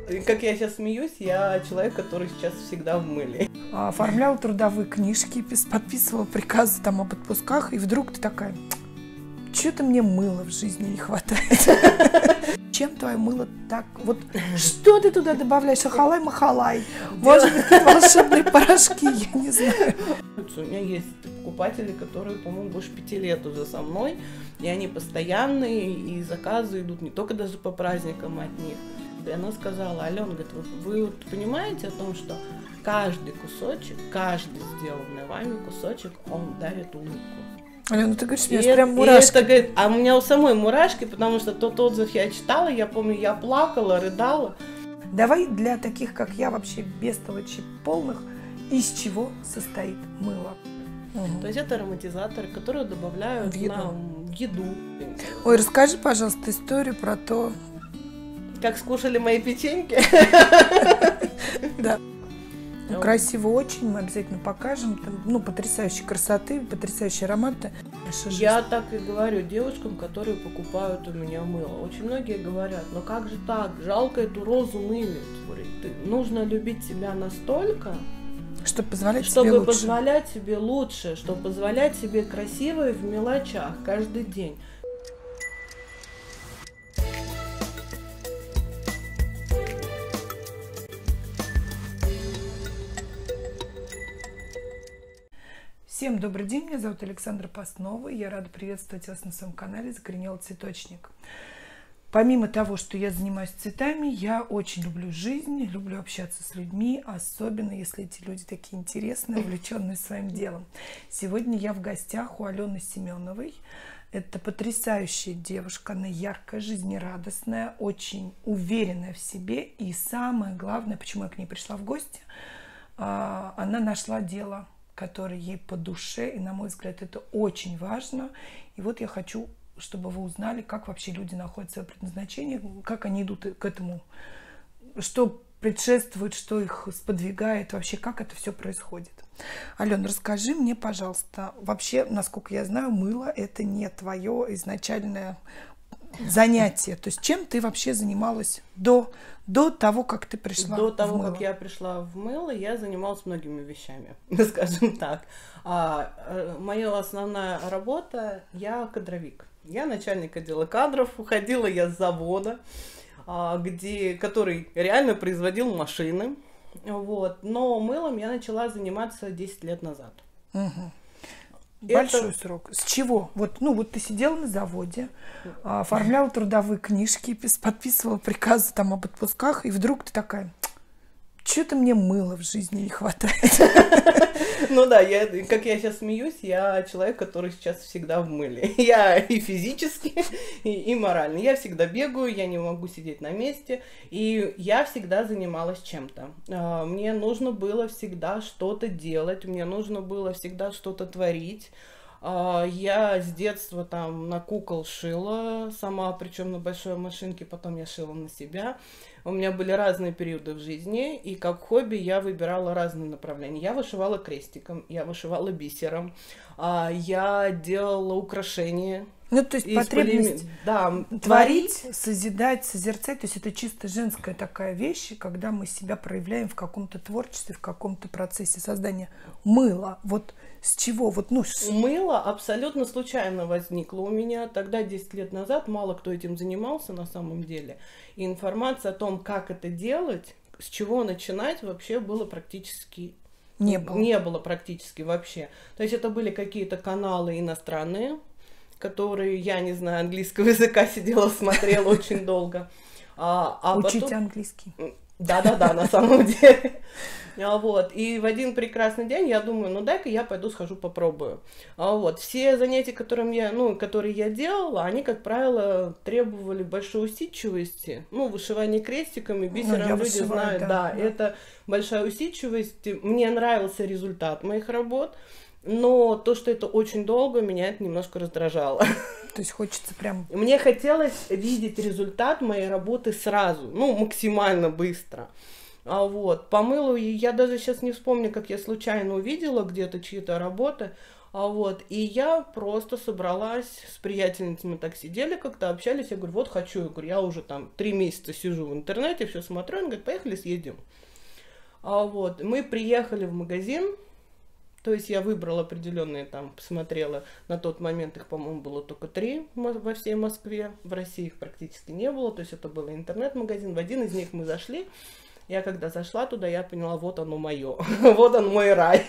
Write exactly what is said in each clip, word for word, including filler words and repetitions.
Как я сейчас смеюсь, я человек, который сейчас всегда в мыле. Оформлял трудовые книжки, подписывал приказы там об отпусках, и вдруг ты такая: что-то мне мыла в жизни не хватает. Чем твое мыло так? Вот что ты туда добавляешь? Ахалай-махалай. Может быть, какие-то волшебные порошки, я не знаю. У меня есть покупатели, которые, по-моему, больше пяти лет уже со мной, и они постоянные, и заказы идут не только даже по праздникам от них. И она сказала: Алена, говорит, вы, вы вот понимаете о том, что каждый кусочек, каждый сделанный вами кусочек, он дарит улыбку. Алена, ну ты говоришь, у меня это, прям мурашки. Это, говорит, а у меня у самой мурашки, потому что тот отзыв я читала, я помню, я плакала, рыдала. Давай для таких, как я, вообще бестолочи полных, из чего состоит мыло? Угу. То есть это ароматизаторы, которые добавляют в еду. На в еду. Ой, расскажи, пожалуйста, историю про то, как скушали мои печеньки. Да. Красиво очень, мы обязательно покажем. Там, ну, потрясающей красоты, потрясающие ароматы. Я так и говорю девушкам, которые покупают у меня мыло. Очень многие говорят: ну как же так, жалко эту розу мылить. Нужно любить себя настолько, чтобы позволять чтобы себе лучше. позволять себе лучше, чтобы позволять себе красиво в мелочах каждый день. Всем добрый день, меня зовут Александра Постнова, и я рада приветствовать вас на своем канале «Закоренелый цветочник». Помимо того, что я занимаюсь цветами, я очень люблю жизнь, люблю общаться с людьми, особенно если эти люди такие интересные, увлеченные своим делом. Сегодня я в гостях у Алены Семеновой. Это потрясающая девушка, она яркая, жизнерадостная, очень уверенная в себе. И самое главное, почему я к ней пришла в гости, она нашла дело, который ей по душе, и, на мой взгляд, это очень важно. И вот я хочу, чтобы вы узнали, как вообще люди находят свое предназначение, как они идут к этому, что предшествует, что их сподвигает, вообще, как это все происходит. Алена, расскажи мне, пожалуйста, вообще, насколько я знаю, мыло – это не твое изначальное занятие. То есть чем ты вообще занималась до, до того, как ты пришла До того, в мыло? как я пришла в мыло, я занималась многими вещами, скажем так. А, моя основная работа, я кадровик. Я начальник отдела кадров, уходила я с завода, а, где, который реально производил машины. Вот. Но мылом я начала заниматься десять лет назад. Угу. Большой Это... срок. С чего? Вот, ну, вот ты сидела на заводе, оформляла трудовые книжки, подписывала приказы там об отпусках, и вдруг ты такая: что-то мне мыла в жизни не хватает. Ну да, я, как я сейчас смеюсь, я человек, который сейчас всегда в мыле. Я и физически, и, и морально. Я всегда бегаю, я не могу сидеть на месте, и я всегда занималась чем-то. Мне нужно было всегда что-то делать, мне нужно было всегда что-то творить. Я с детства там на кукол шила сама, причем на большой машинке, потом я шила на себя. У меня были разные периоды в жизни, и как хобби я выбирала разные направления. Я вышивала крестиком, я вышивала бисером, я делала украшения. Ну, то есть потребность полим... да, творить, созидать, созерцать, то есть это чисто женская такая вещь, когда мы себя проявляем в каком-то творчестве, в каком-то процессе создания. Мыло, вот с чего? Вот, ну, с... Мыло абсолютно случайно возникло у меня. Тогда, десять лет назад, мало кто этим занимался на самом деле. И информация о том, как это делать, с чего начинать, вообще было практически... Не было. Не было практически вообще. То есть это были какие-то каналы иностранные, которые, я не знаю, английского языка сидела, смотрела очень долго. А, а Учите потом... английский. Да-да-да, на самом деле. Вот. И в один прекрасный день я думаю, ну дай-ка я пойду схожу попробую. Вот. Все занятия, которые я, ну, которые я делала, они, как правило, требовали большой усидчивости. Ну, вышивание крестиками, бисером, ну, люди вышиваю, знают. Да, да, да, это большая усидчивость. Мне нравился результат моих работ. Но то, что это очень долго, меня это немножко раздражало. То есть хочется прям... Мне хотелось видеть результат моей работы сразу, ну, максимально быстро. А вот, по мылу, я даже сейчас не вспомню, как я случайно увидела где-то чьи-то работы. А вот, и я просто собралась с приятельницами, так сидели как-то, общались, я говорю, вот хочу, я говорю, я уже там три месяца сижу в интернете, все смотрю, он говорит, поехали съездим. А вот, мы приехали в магазин, то есть я выбрала определенные там, посмотрела, на тот момент их, по-моему, было только три во всей Москве, в России их практически не было, то есть это был интернет-магазин, в один из них мы зашли. Я когда зашла туда, я поняла, вот оно мое, вот он мой рай.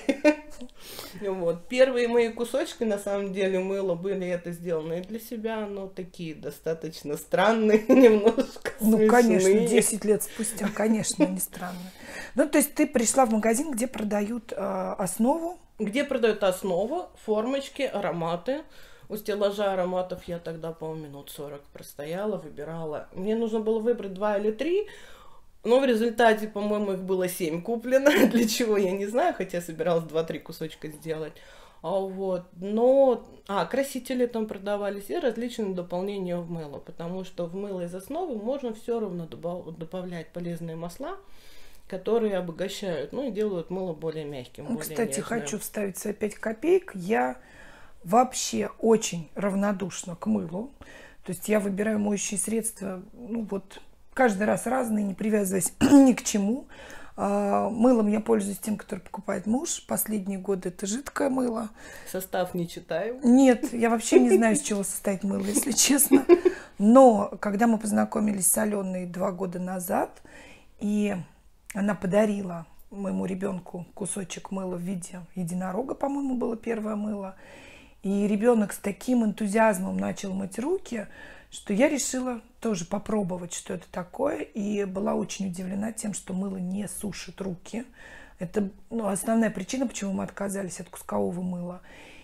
Вот. Первые мои кусочки, на самом деле, мыла были это сделаны для себя, но такие достаточно странные, немножко смешные. Ну, конечно, десять лет спустя, конечно, не странно. Ну, то есть ты пришла в магазин, где продают э, основу? Где продают основу, формочки, ароматы. У стеллажа ароматов я тогда, по-моему, минут сорок простояла, выбирала. Мне нужно было выбрать два или три. Но в результате, по-моему, их было семь куплено, для чего я не знаю, хотя собиралась два-три кусочка сделать. А вот, но, а, красители там продавались и различные дополнения в мыло, потому что в мыло из основы можно все равно добавлять полезные масла, которые обогащают, ну и делают мыло более мягким, более Кстати, нежным. хочу вставить свои пять копеек. Я вообще очень равнодушна к мылу. То есть я выбираю моющие средства, ну вот, каждый раз разные, не привязываясь ни к чему. А, мылом я пользуюсь тем, который покупает муж. Последние годы это жидкое мыло. Состав не читаю. Нет, я вообще не знаю, из чего состоит мыло, если честно. Но когда мы познакомились с Аленой два года назад, и она подарила моему ребенку кусочек мыла в виде единорога, по-моему, было первое мыло. И ребенок с таким энтузиазмом начал мыть руки, что я решила тоже попробовать, что это такое, и была очень удивлена тем, что мыло не сушит руки. Это, ну, основная причина, почему мы отказались от кускового мыла.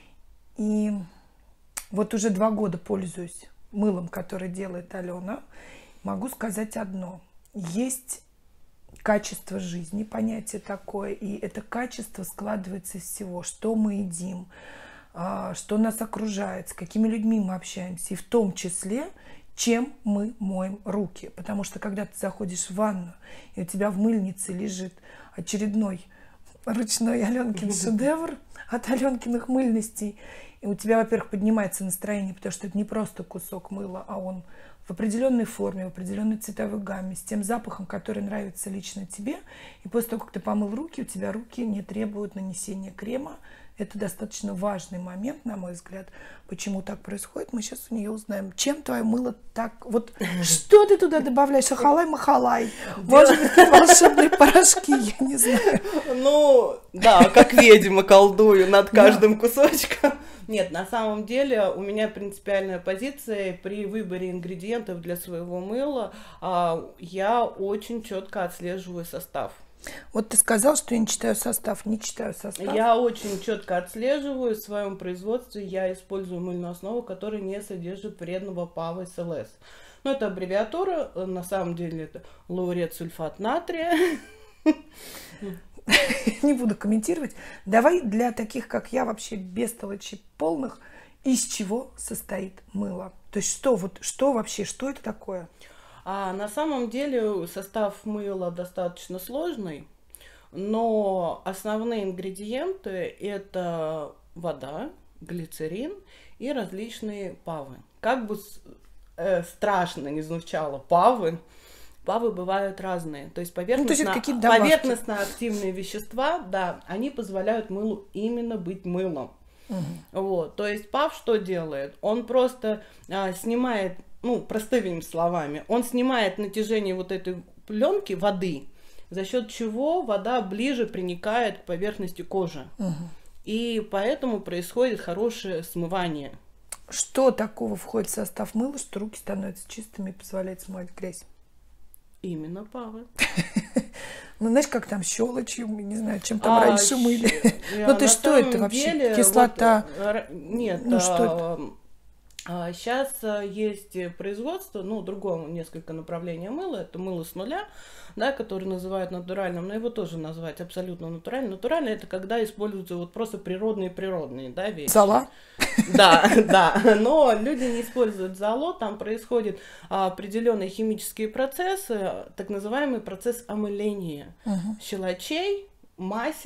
И вот уже два года пользуюсь мылом, которое делает Алена. Могу сказать одно. Есть качество жизни, понятие такое, и это качество складывается из всего, что мы едим, что нас окружает, с какими людьми мы общаемся, и в том числе, чем мы моем руки. Потому что когда ты заходишь в ванну, и у тебя в мыльнице лежит очередной ручной Аленкин шедевр от Аленкиных мыльностей, и у тебя, во-первых, поднимается настроение, потому что это не просто кусок мыла, а он в определенной форме, в определенной цветовой гамме, с тем запахом, который нравится лично тебе. И после того, как ты помыл руки, у тебя руки не требуют нанесения крема. Это достаточно важный момент, на мой взгляд. Почему так происходит, мы сейчас у нее узнаем. Чем твое мыло так... Вот что ты туда добавляешь? Ахалай-махалай? Может быть, волшебные порошки? Я не знаю. Ну, да, как ведьма колдую над каждым кусочком. Нет, на самом деле у меня принципиальная позиция при выборе ингредиентов для своего мыла. Я очень четко отслеживаю состав. Вот ты сказал, что я не читаю состав. Не читаю состав. Я очень четко отслеживаю в своем производстве. Я использую мыльную основу, которая не содержит вредного ПАВ эс эл эс. Ну, это аббревиатура. На самом деле это лауреат сульфат натрия. Не буду комментировать. Давай для таких, как я, вообще бестолочи полных, из чего состоит мыло? То есть что, вот, что вообще, что это такое? А на самом деле состав мыла достаточно сложный, но основные ингредиенты это вода, глицерин и различные ПАВы. Как бы э, страшно не звучало ПАВы, ПАВы бывают разные. То есть поверхностно, ну, то есть поверхностно-активные вещества, да, они позволяют мылу именно быть мылом. Угу. Вот, то есть ПАВ что делает? Он просто а, снимает, ну, простыми словами, он снимает натяжение вот этой пленки воды, за счет чего вода ближе приникает к поверхности кожи. Угу. И поэтому происходит хорошее смывание. Что такого входит в состав мыла, что руки становятся чистыми и позволяет смывать грязь? Именно ПАВы. Ну, знаешь, как там щелочью, не знаю, чем там раньше мыли. Ну, ты что это вообще? Кислота? Нет, ну что это? Сейчас есть производство, ну, другого несколько направления мыла. Это мыло с нуля, да, которое называют натуральным, но его тоже назвать абсолютно натуральным. Натуральное — это когда используются вот просто природные-природные, да, вещи. Зола? Да, да, но люди не используют золо, там происходят определенные химические процессы, так называемый процесс омыления угу. щелочей, масел,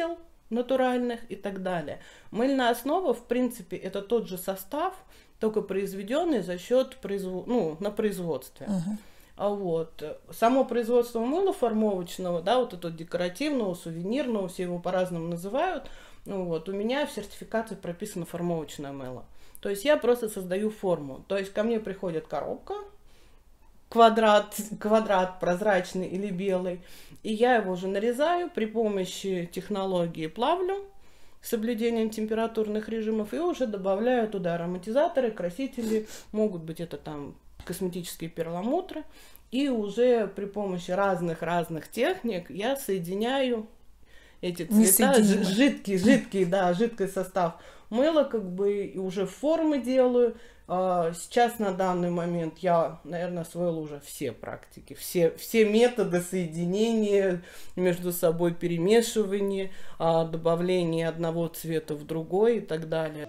натуральных и так далее. Мыльная основа, в принципе, это тот же состав, только произведенный за счет производ... ну, на производстве. Uh-huh. А вот само производство мыла формовочного, да, вот это декоративного, сувенирного, все его по-разному называют. Ну, вот, у меня в сертификации прописано формовочное мыло. То есть я просто создаю форму. То есть ко мне приходит коробка, квадрат, квадрат прозрачный или белый, и я его уже нарезаю при помощи технологии плавлю с соблюдением температурных режимов и уже добавляю туда ароматизаторы, красители, могут быть это там косметические перламутры, и уже при помощи разных-разных техник я соединяю эти цвета, жидкий, жидкий, да, жидкий состав мыла, как бы, и уже формы делаю. Сейчас на данный момент я, наверное, освоила уже все практики, все, все методы соединения между собой, перемешивания, добавления одного цвета в другой и так далее.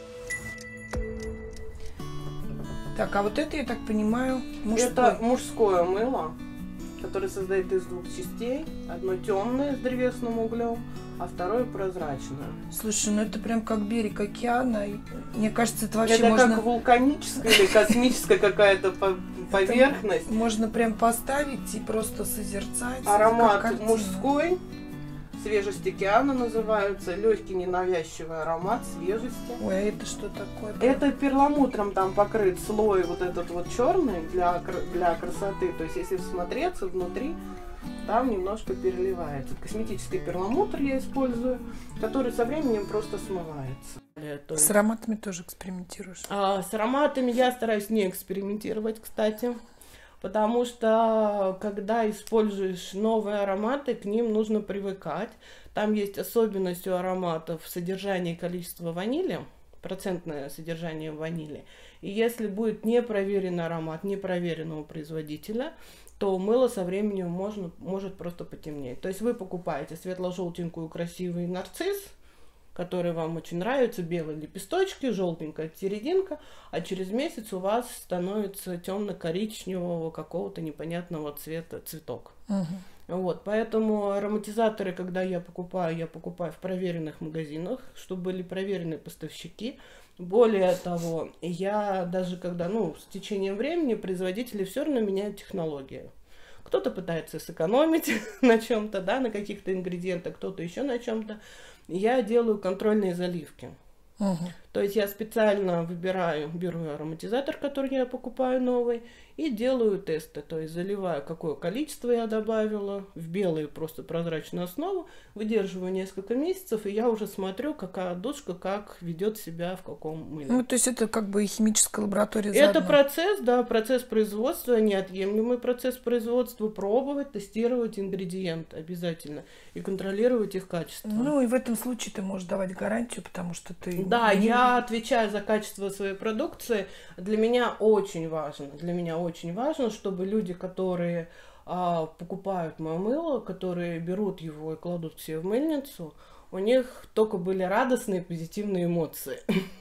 Так, а вот это, я так понимаю, мужское. Это мужское мыло, которое создает из двух частей. Одно темное с древесным углем, а второе прозрачное. Слушай, ну это прям как берег океана. Мне кажется, это вообще это можно... как вулканическая или космическая какая-то поверхность. Это можно прям поставить и просто созерцать. Аромат мужской. Свежесть океана называется, легкий ненавязчивый аромат свежести. Ой, а это что такое? Это перламутром там покрыт слой вот этот вот черный для, для красоты. То есть если всмотреться внутри, там немножко переливается. Косметический перламутр я использую, который со временем просто смывается. С ароматами тоже экспериментируешь? А, с ароматами я стараюсь не экспериментировать, кстати. Потому что, когда используешь новые ароматы, к ним нужно привыкать. Там есть особенность у ароматов содержание и количество ванили, процентное содержание ванили. И если будет непроверенный аромат непроверенного производителя, то мыло со временем можно, может просто потемнеть. То есть вы покупаете светло-желтенькую красивый нарцисс, который вам очень нравится, белые лепесточки, желтенькая серединка, а через месяц у вас становится темно-коричневого какого-то непонятного цвета цветок. Uh-huh. Вот, поэтому ароматизаторы, когда я покупаю, я покупаю в проверенных магазинах, чтобы были проверенные поставщики. Более того, я даже когда, ну, с течением времени производители все равно меняют технологию. Кто-то пытается сэкономить на чем-то, да, на каких-то ингредиентах, кто-то еще на чем-то. Я делаю контрольные заливки. Угу. То есть я специально выбираю, беру ароматизатор, который я покупаю новый, и делаю тесты. То есть заливаю, какое количество я добавила, в белую просто прозрачную основу, выдерживаю несколько месяцев, и я уже смотрю, какая душка, как ведет себя в каком мыле. Ну, то есть это как бы и химическая лаборатория заодно. Это процесс, да, процесс производства, неотъемлемый процесс производства, пробовать, тестировать ингредиенты обязательно и контролировать их качество. Ну, и в этом случае ты можешь давать гарантию, потому что ты... Да, не... я отвечаю за качество своей продукции. Для меня очень важно, для меня очень важно, чтобы люди, которые а, покупают мое мыло, которые берут его и кладут к себе в мыльницу, у них только были радостные, позитивные эмоции.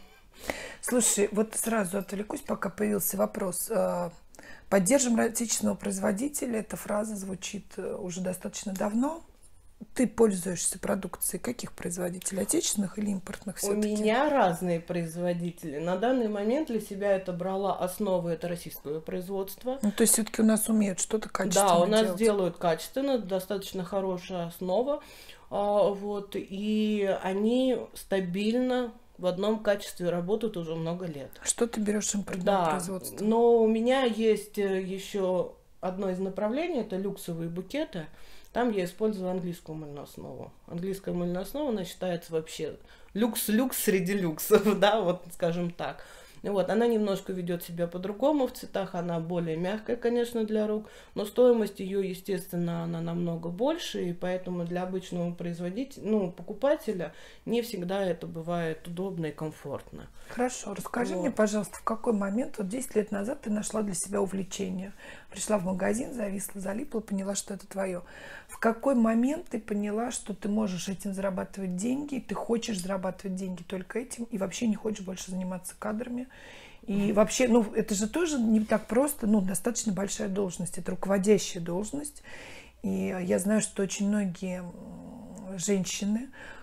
Слушай, вот сразу отвлекусь, пока появился вопрос. Поддержим отечественного производителя. Эта фраза звучит уже достаточно давно. Ты пользуешься продукцией каких производителей? Отечественных или импортных все-таки? У меня разные производители. На данный момент для себя это брала основу, это российское производство. Ну, то есть все-таки у нас умеют что-то качественно делать? Да, у нас делают качественно, достаточно хорошая основа. Вот, и они стабильно в одном качестве работают уже много лет. Что ты берешь импортное да, производство? Но у меня есть еще одно из направлений, это люксовые букеты. Там я использую английскую мыльную основу. Английская мыльная основа, она считается вообще люкс-люкс среди люксов, да, вот скажем так. Вот, она немножко ведет себя по-другому в цветах, она более мягкая, конечно, для рук, но стоимость ее, естественно, она намного больше, и поэтому для обычного производителя, ну, покупателя не всегда это бывает удобно и комфортно. Хорошо, расскажи вот. мне, пожалуйста, в какой момент, вот десять лет назад ты нашла для себя увлечение, пришла в магазин, зависла, залипла, поняла, что это твое. В какой момент ты поняла, что ты можешь этим зарабатывать деньги, и ты хочешь зарабатывать деньги только этим, и вообще не хочешь больше заниматься кадрами? И вообще, ну, это же тоже не так просто, ну, достаточно большая должность, это руководящая должность. И я знаю, что очень многие женщины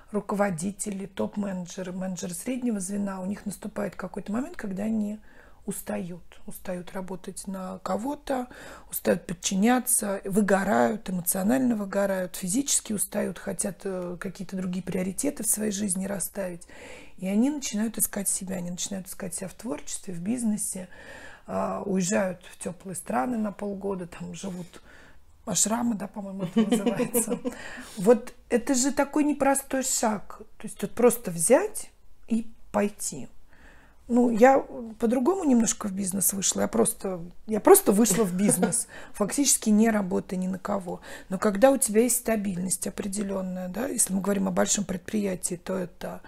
руководители, топ-менеджеры, менеджеры среднего звена, у них наступает какой-то момент, когда они устают. Устают работать на кого-то, устают подчиняться, выгорают, эмоционально выгорают, физически устают, хотят какие-то другие приоритеты в своей жизни расставить. И они начинают искать себя, они начинают искать себя в творчестве, в бизнесе, уезжают в теплые страны на полгода, там живут ашрамы, да, по-моему, это называется. Вот это же такой непростой шаг. То есть вот просто взять и пойти. Ну, я по-другому немножко в бизнес вышла. Я просто, я просто вышла в бизнес, фактически не работая ни на кого. Но когда у тебя есть стабильность определенная, да, если мы говорим о большом предприятии, то это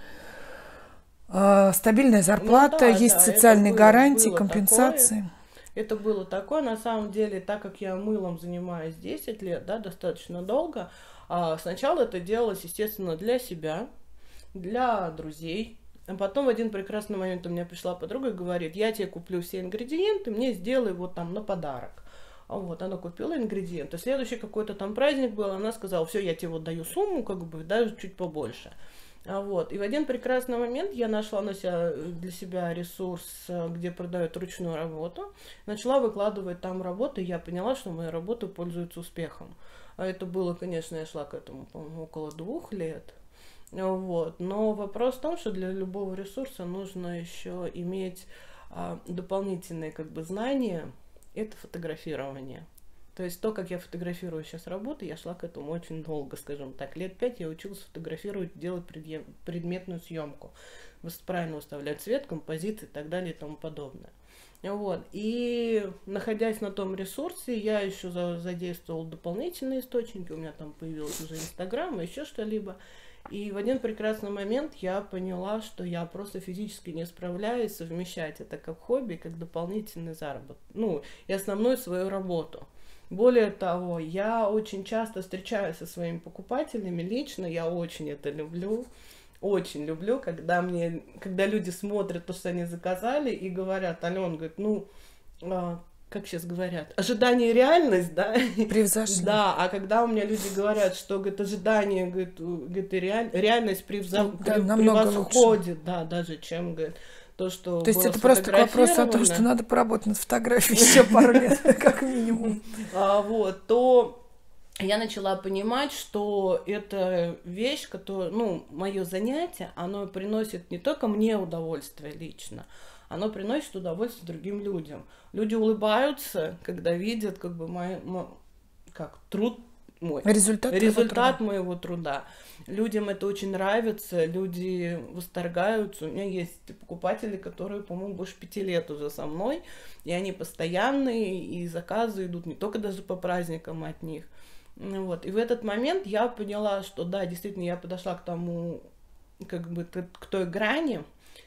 э, стабильная зарплата, ну, да, есть да, социальные было, гарантии, было компенсации. Такое. Это было такое, на самом деле, так как я мылом занимаюсь десять лет, да, достаточно долго, а сначала это делалось, естественно, для себя, для друзей. А потом в один прекрасный момент у меня пришла подруга и говорит: я тебе куплю все ингредиенты, мне сделай вот там на подарок. А вот она купила ингредиенты. Следующий какой-то там праздник был, она сказала: все, я тебе вот даю сумму, как бы даже чуть побольше. А вот. И в один прекрасный момент я нашла на себя, для себя ресурс, где продают ручную работу, начала выкладывать там работы, и я поняла, что моя работа пользуется успехом. А это было, конечно, я шла к этому, по-моему, около двух лет. Вот. Но вопрос в том, что для любого ресурса нужно еще иметь а, дополнительные как бы знания, это фотографирование. То есть то, как я фотографирую сейчас работу, я шла к этому очень долго, скажем так. Лет пять я училась фотографировать, делать предметную съемку. Правильно выставлять цвет, композиции и так далее и тому подобное. Вот. И находясь на том ресурсе, я еще задействовала дополнительные источники. У меня там появился уже Инстаграм и еще что-либо. И в один прекрасный момент я поняла, что я просто физически не справляюсь совмещать это как хобби, как дополнительный заработок. Ну, и основную свою работу. Более того, я очень часто встречаюсь со своими покупателями лично, я очень это люблю. Очень люблю, когда мне, когда люди смотрят то, что они заказали, и говорят: Алён, говорит, ну, а, как сейчас говорят, ожидание и реальность, да? Превзошли. Да, а когда у меня люди говорят, что, говорит, ожидание, говорит, говорит и реаль... реальность превза... да, превосходит, да, даже чем, говорит, то, что То есть это просто вопрос о том, что надо поработать над фотографией еще пару лет, как минимум. Вот, то я начала понимать, что это вещь, которая, ну, мое занятие, оно приносит не только мне удовольствие лично, оно приносит удовольствие другим людям. Люди улыбаются, когда видят, как бы, мой, мой как, труд мой. Результат, Результат моего труда. Людям это очень нравится, люди восторгаются. У меня есть покупатели, которые, по-моему, больше пяти лет уже со мной, и они постоянные, и заказы идут не только даже по праздникам от них. Вот. И в этот момент я поняла, что да, действительно, я подошла к тому, как бы, к той грани,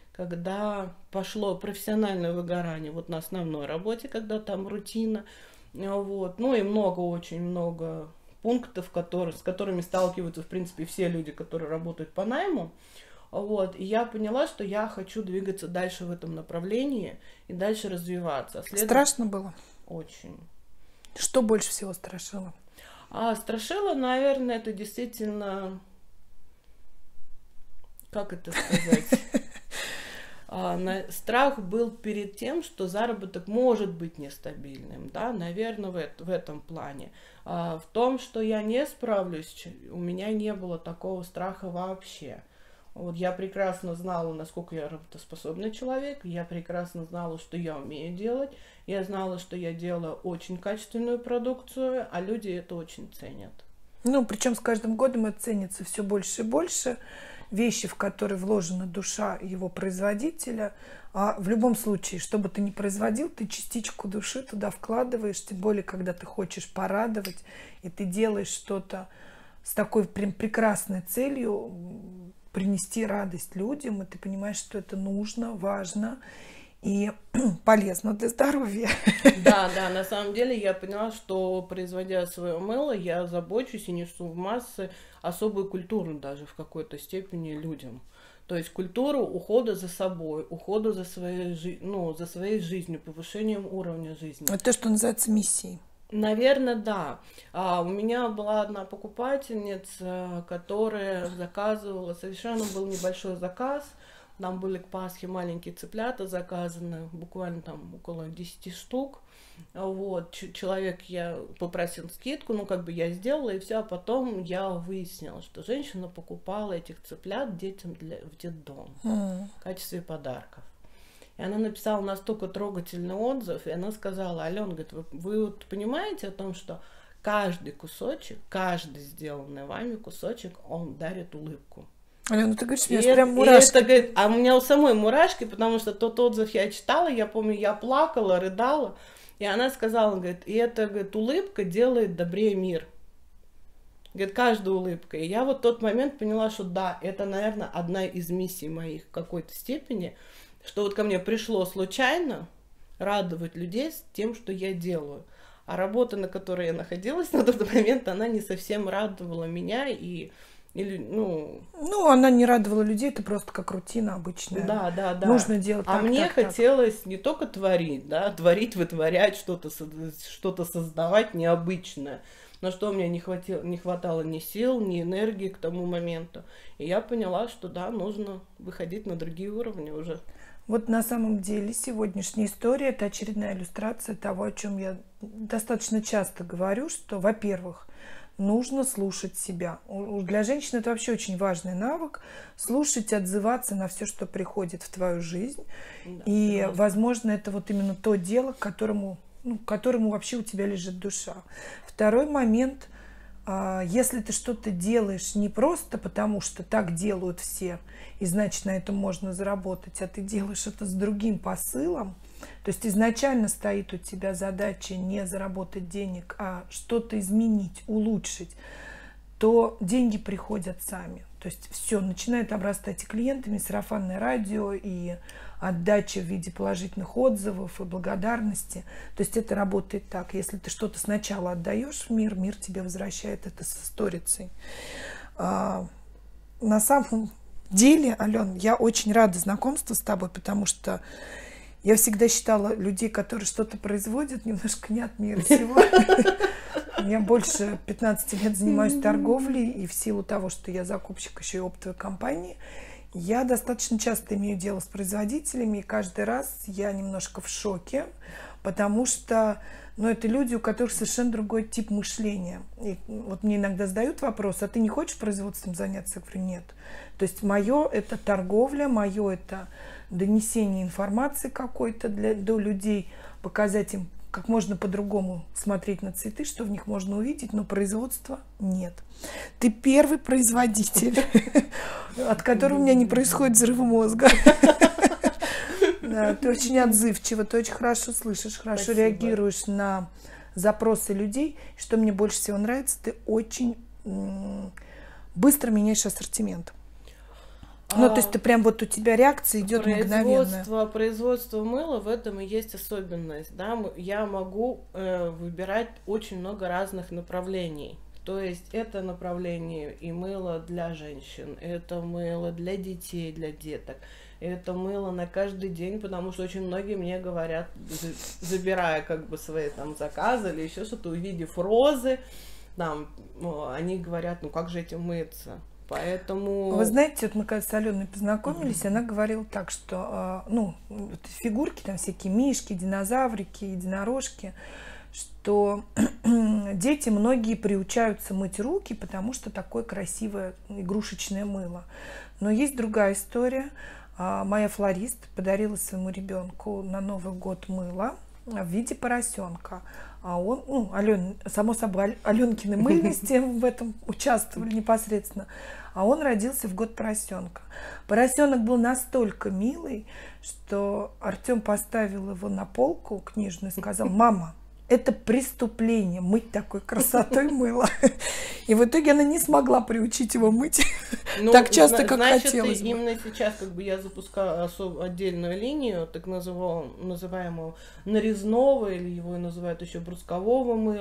когда пошло профессиональное выгорание вот на основной работе, когда там рутина, вот, ну и много, очень много пунктов, которые, с которыми сталкиваются, в принципе, все люди, которые работают по найму, вот, и я поняла, что я хочу двигаться дальше в этом направлении и дальше развиваться. След... Страшно было? Очень. Что больше всего страшило? А страшило, наверное, это действительно, как это сказать... Страх был перед тем, что заработок может быть нестабильным, да, наверное, в, в этом плане. А в том, что я не справлюсь, у меня не было такого страха вообще. Вот я прекрасно знала, насколько я работоспособный человек, я прекрасно знала, что я умею делать, я знала, что я делаю очень качественную продукцию, а люди это очень ценят. Ну, причем с каждым годом это ценится все больше и больше. Вещи, в которые вложена душа его производителя. А в любом случае, что бы ты ни производил, ты частичку души туда вкладываешь, тем более, когда ты хочешь порадовать, и ты делаешь что-то с такой прям прекрасной целью принести радость людям, и ты понимаешь, что это нужно, важно и полезно для здоровья. Да, да, на самом деле я поняла, что, производя свое мыло, я забочусь и несу в массы особую культуру даже в какой-то степени людям. То есть культуру ухода за собой, ухода за своей, ну, за своей жизнью, повышением уровня жизни. Это то, что называется миссией. Наверное, да. А, у меня была одна покупательница, которая заказывала, совершенно был небольшой заказ. Там были к Пасхе маленькие цыплята заказаны, буквально там около десяти штук. Вот, Ч- человек, я попросил скидку, ну как бы я сделала, и все, а потом я выяснила, что женщина покупала этих цыплят детям для, в детдом М. в качестве подарков. И она написала настолько трогательный отзыв, и она сказала: Алена, говорит, вы, вы вот понимаете о том, что каждый кусочек, каждый сделанный вами кусочек, он дарит улыбку. Алена, ну ты говоришь, у И меня аж это, прям и мурашки. это, говорит, а у меня у самой мурашки, потому что тот отзыв я читала, я помню, я плакала, рыдала, и она сказала, говорит, и эта, говорит, улыбка делает добрее мир. Говорит, каждая улыбка. И я вот в тот момент поняла, что да, это, наверное, одна из миссий моих в какой-то степени, что вот ко мне пришло случайно радовать людей с тем, что я делаю. А работа, на которой я находилась на тот момент, она не совсем радовала меня и, или, ну... Ну, она не радовала людей, это просто как рутина обычная. Да, да, да. Нужно делать а так, мне так, так. хотелось не только творить, да, творить, вытворять, что-то, со- что-то создавать необычное. На что у меня не хватило, не хватало ни сил, ни энергии к тому моменту. И я поняла, что да, нужно выходить на другие уровни уже. Вот на самом деле сегодняшняя история – это очередная иллюстрация того, о чем я достаточно часто говорю, что, во-первых, нужно слушать себя. У- у- Для женщин это вообще очень важный навык – слушать, отзываться на все, что приходит в твою жизнь. Да, И, согласна. возможно, это вот именно то дело, к которому, ну, к которому вообще у тебя лежит душа. Второй момент – а, если ты что-то делаешь не просто потому, что так делают все, и значит на этом можно заработать, а ты делаешь это с другим посылом, то есть изначально стоит у тебя задача не заработать денег, а что-то изменить, улучшить, то деньги приходят сами. То есть все начинает обрастать и клиентами, и сарафанное радио, и отдача в виде положительных отзывов и благодарности. То есть это работает так. Если ты что-то сначала отдаешь в мир, мир тебе возвращает это со сторицей. А, на самом деле, Ален, я очень рада знакомству с тобой, потому что я всегда считала людей, которые что-то производят, немножко не от мира сего. Я больше пятнадцати лет занимаюсь торговлей, и в силу того, что я закупщик еще и оптовой компании, я достаточно часто имею дело с производителями, и каждый раз я немножко в шоке, потому что, ну, это люди, у которых совершенно другой тип мышления. И вот мне иногда задают вопрос: а ты не хочешь производством заняться? Я говорю: нет. То есть мое это торговля, мое это донесение информации какой-то для, до людей, показать им, как можно по-другому смотреть на цветы, что в них можно увидеть, но производства нет. Ты первый производитель, от которого у меня не происходит взрыва мозга. Ты очень отзывчива, ты очень хорошо слышишь, хорошо реагируешь на запросы людей. Что мне больше всего нравится, ты очень быстро меняешь ассортимент. Ну, то есть ты прям вот у тебя реакция идет мгновенная. Производство, производство мыла, в этом и есть особенность. Да? Я могу э, выбирать очень много разных направлений. То есть это направление и мыло для женщин, это мыло для детей, для деток. Это мыло на каждый день, потому что очень многие мне говорят, забирая как бы свои там заказы или еще что-то, увидев розы, там, они говорят: ну как же этим мыться? Поэтому... Вы знаете, вот мы когда с Аленой познакомились, mm-hmm. она говорила так, что, ну, вот фигурки, там всякие мишки, динозаврики, единорожки, что дети многие приучаются мыть руки, потому что такое красивое игрушечное мыло. Но есть другая история. Моя флорист подарила своему ребенку на Новый год мыло в виде поросенка. А он, ну, Ален, само собой, Аленкины мыльности в этом участвовали непосредственно. А он родился в год поросенка. Поросенок был настолько милый, что Артем поставил его на полку книжную и сказал: мама, это преступление мыть такой красотой мыло. И в итоге она не смогла приучить его мыть ну, так часто, как значит, хотелось бы. Именно сейчас как бы я запускаю особо отдельную линию, так называемого, называемого нарезного, или его называют еще брускового мыла,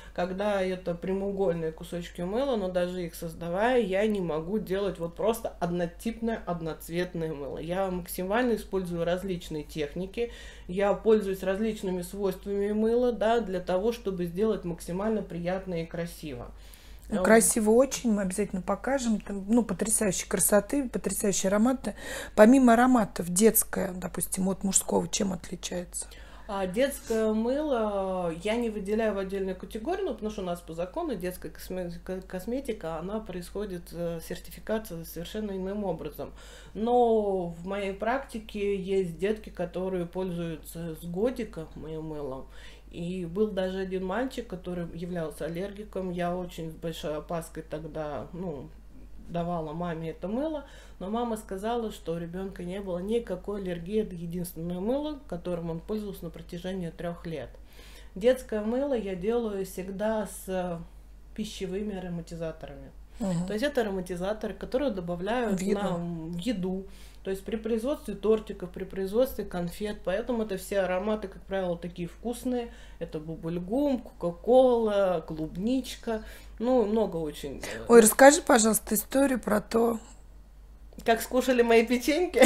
когда это прямоугольные кусочки мыла, но даже их создавая, я не могу делать вот просто однотипное, одноцветное мыло. Я максимально использую различные техники, я пользуюсь различными свойствами мыла, да, для того, чтобы сделать максимально приятно и красиво. Ну, красиво очень, мы обязательно покажем. Там, ну, потрясающей красоты, потрясающие ароматы. Помимо ароматов, детское, допустим, от мужского, чем отличается? А детское мыло я не выделяю в отдельную категорию, ну, потому что у нас по закону детская косметика, косметика, она происходит, сертификация совершенно иным образом. Но в моей практике есть детки, которые пользуются с годика моим мылом. И был даже один мальчик, который являлся аллергиком. Я очень с большой опаской тогда, ну, давала маме это мыло, но мама сказала, что у ребенка не было никакой аллергии. Это единственное мыло, которым он пользовался на протяжении трех лет. Детское мыло я делаю всегда с пищевыми ароматизаторами. Угу. То есть это ароматизаторы, которые добавляют в еду. На, в еду. То есть при производстве тортиков, при производстве конфет, поэтому это все ароматы, как правило, такие вкусные. Это бубльгум, кока-кола, клубничка, ну, много очень. Ой, расскажи, пожалуйста, историю про то, как скушали мои печеньки.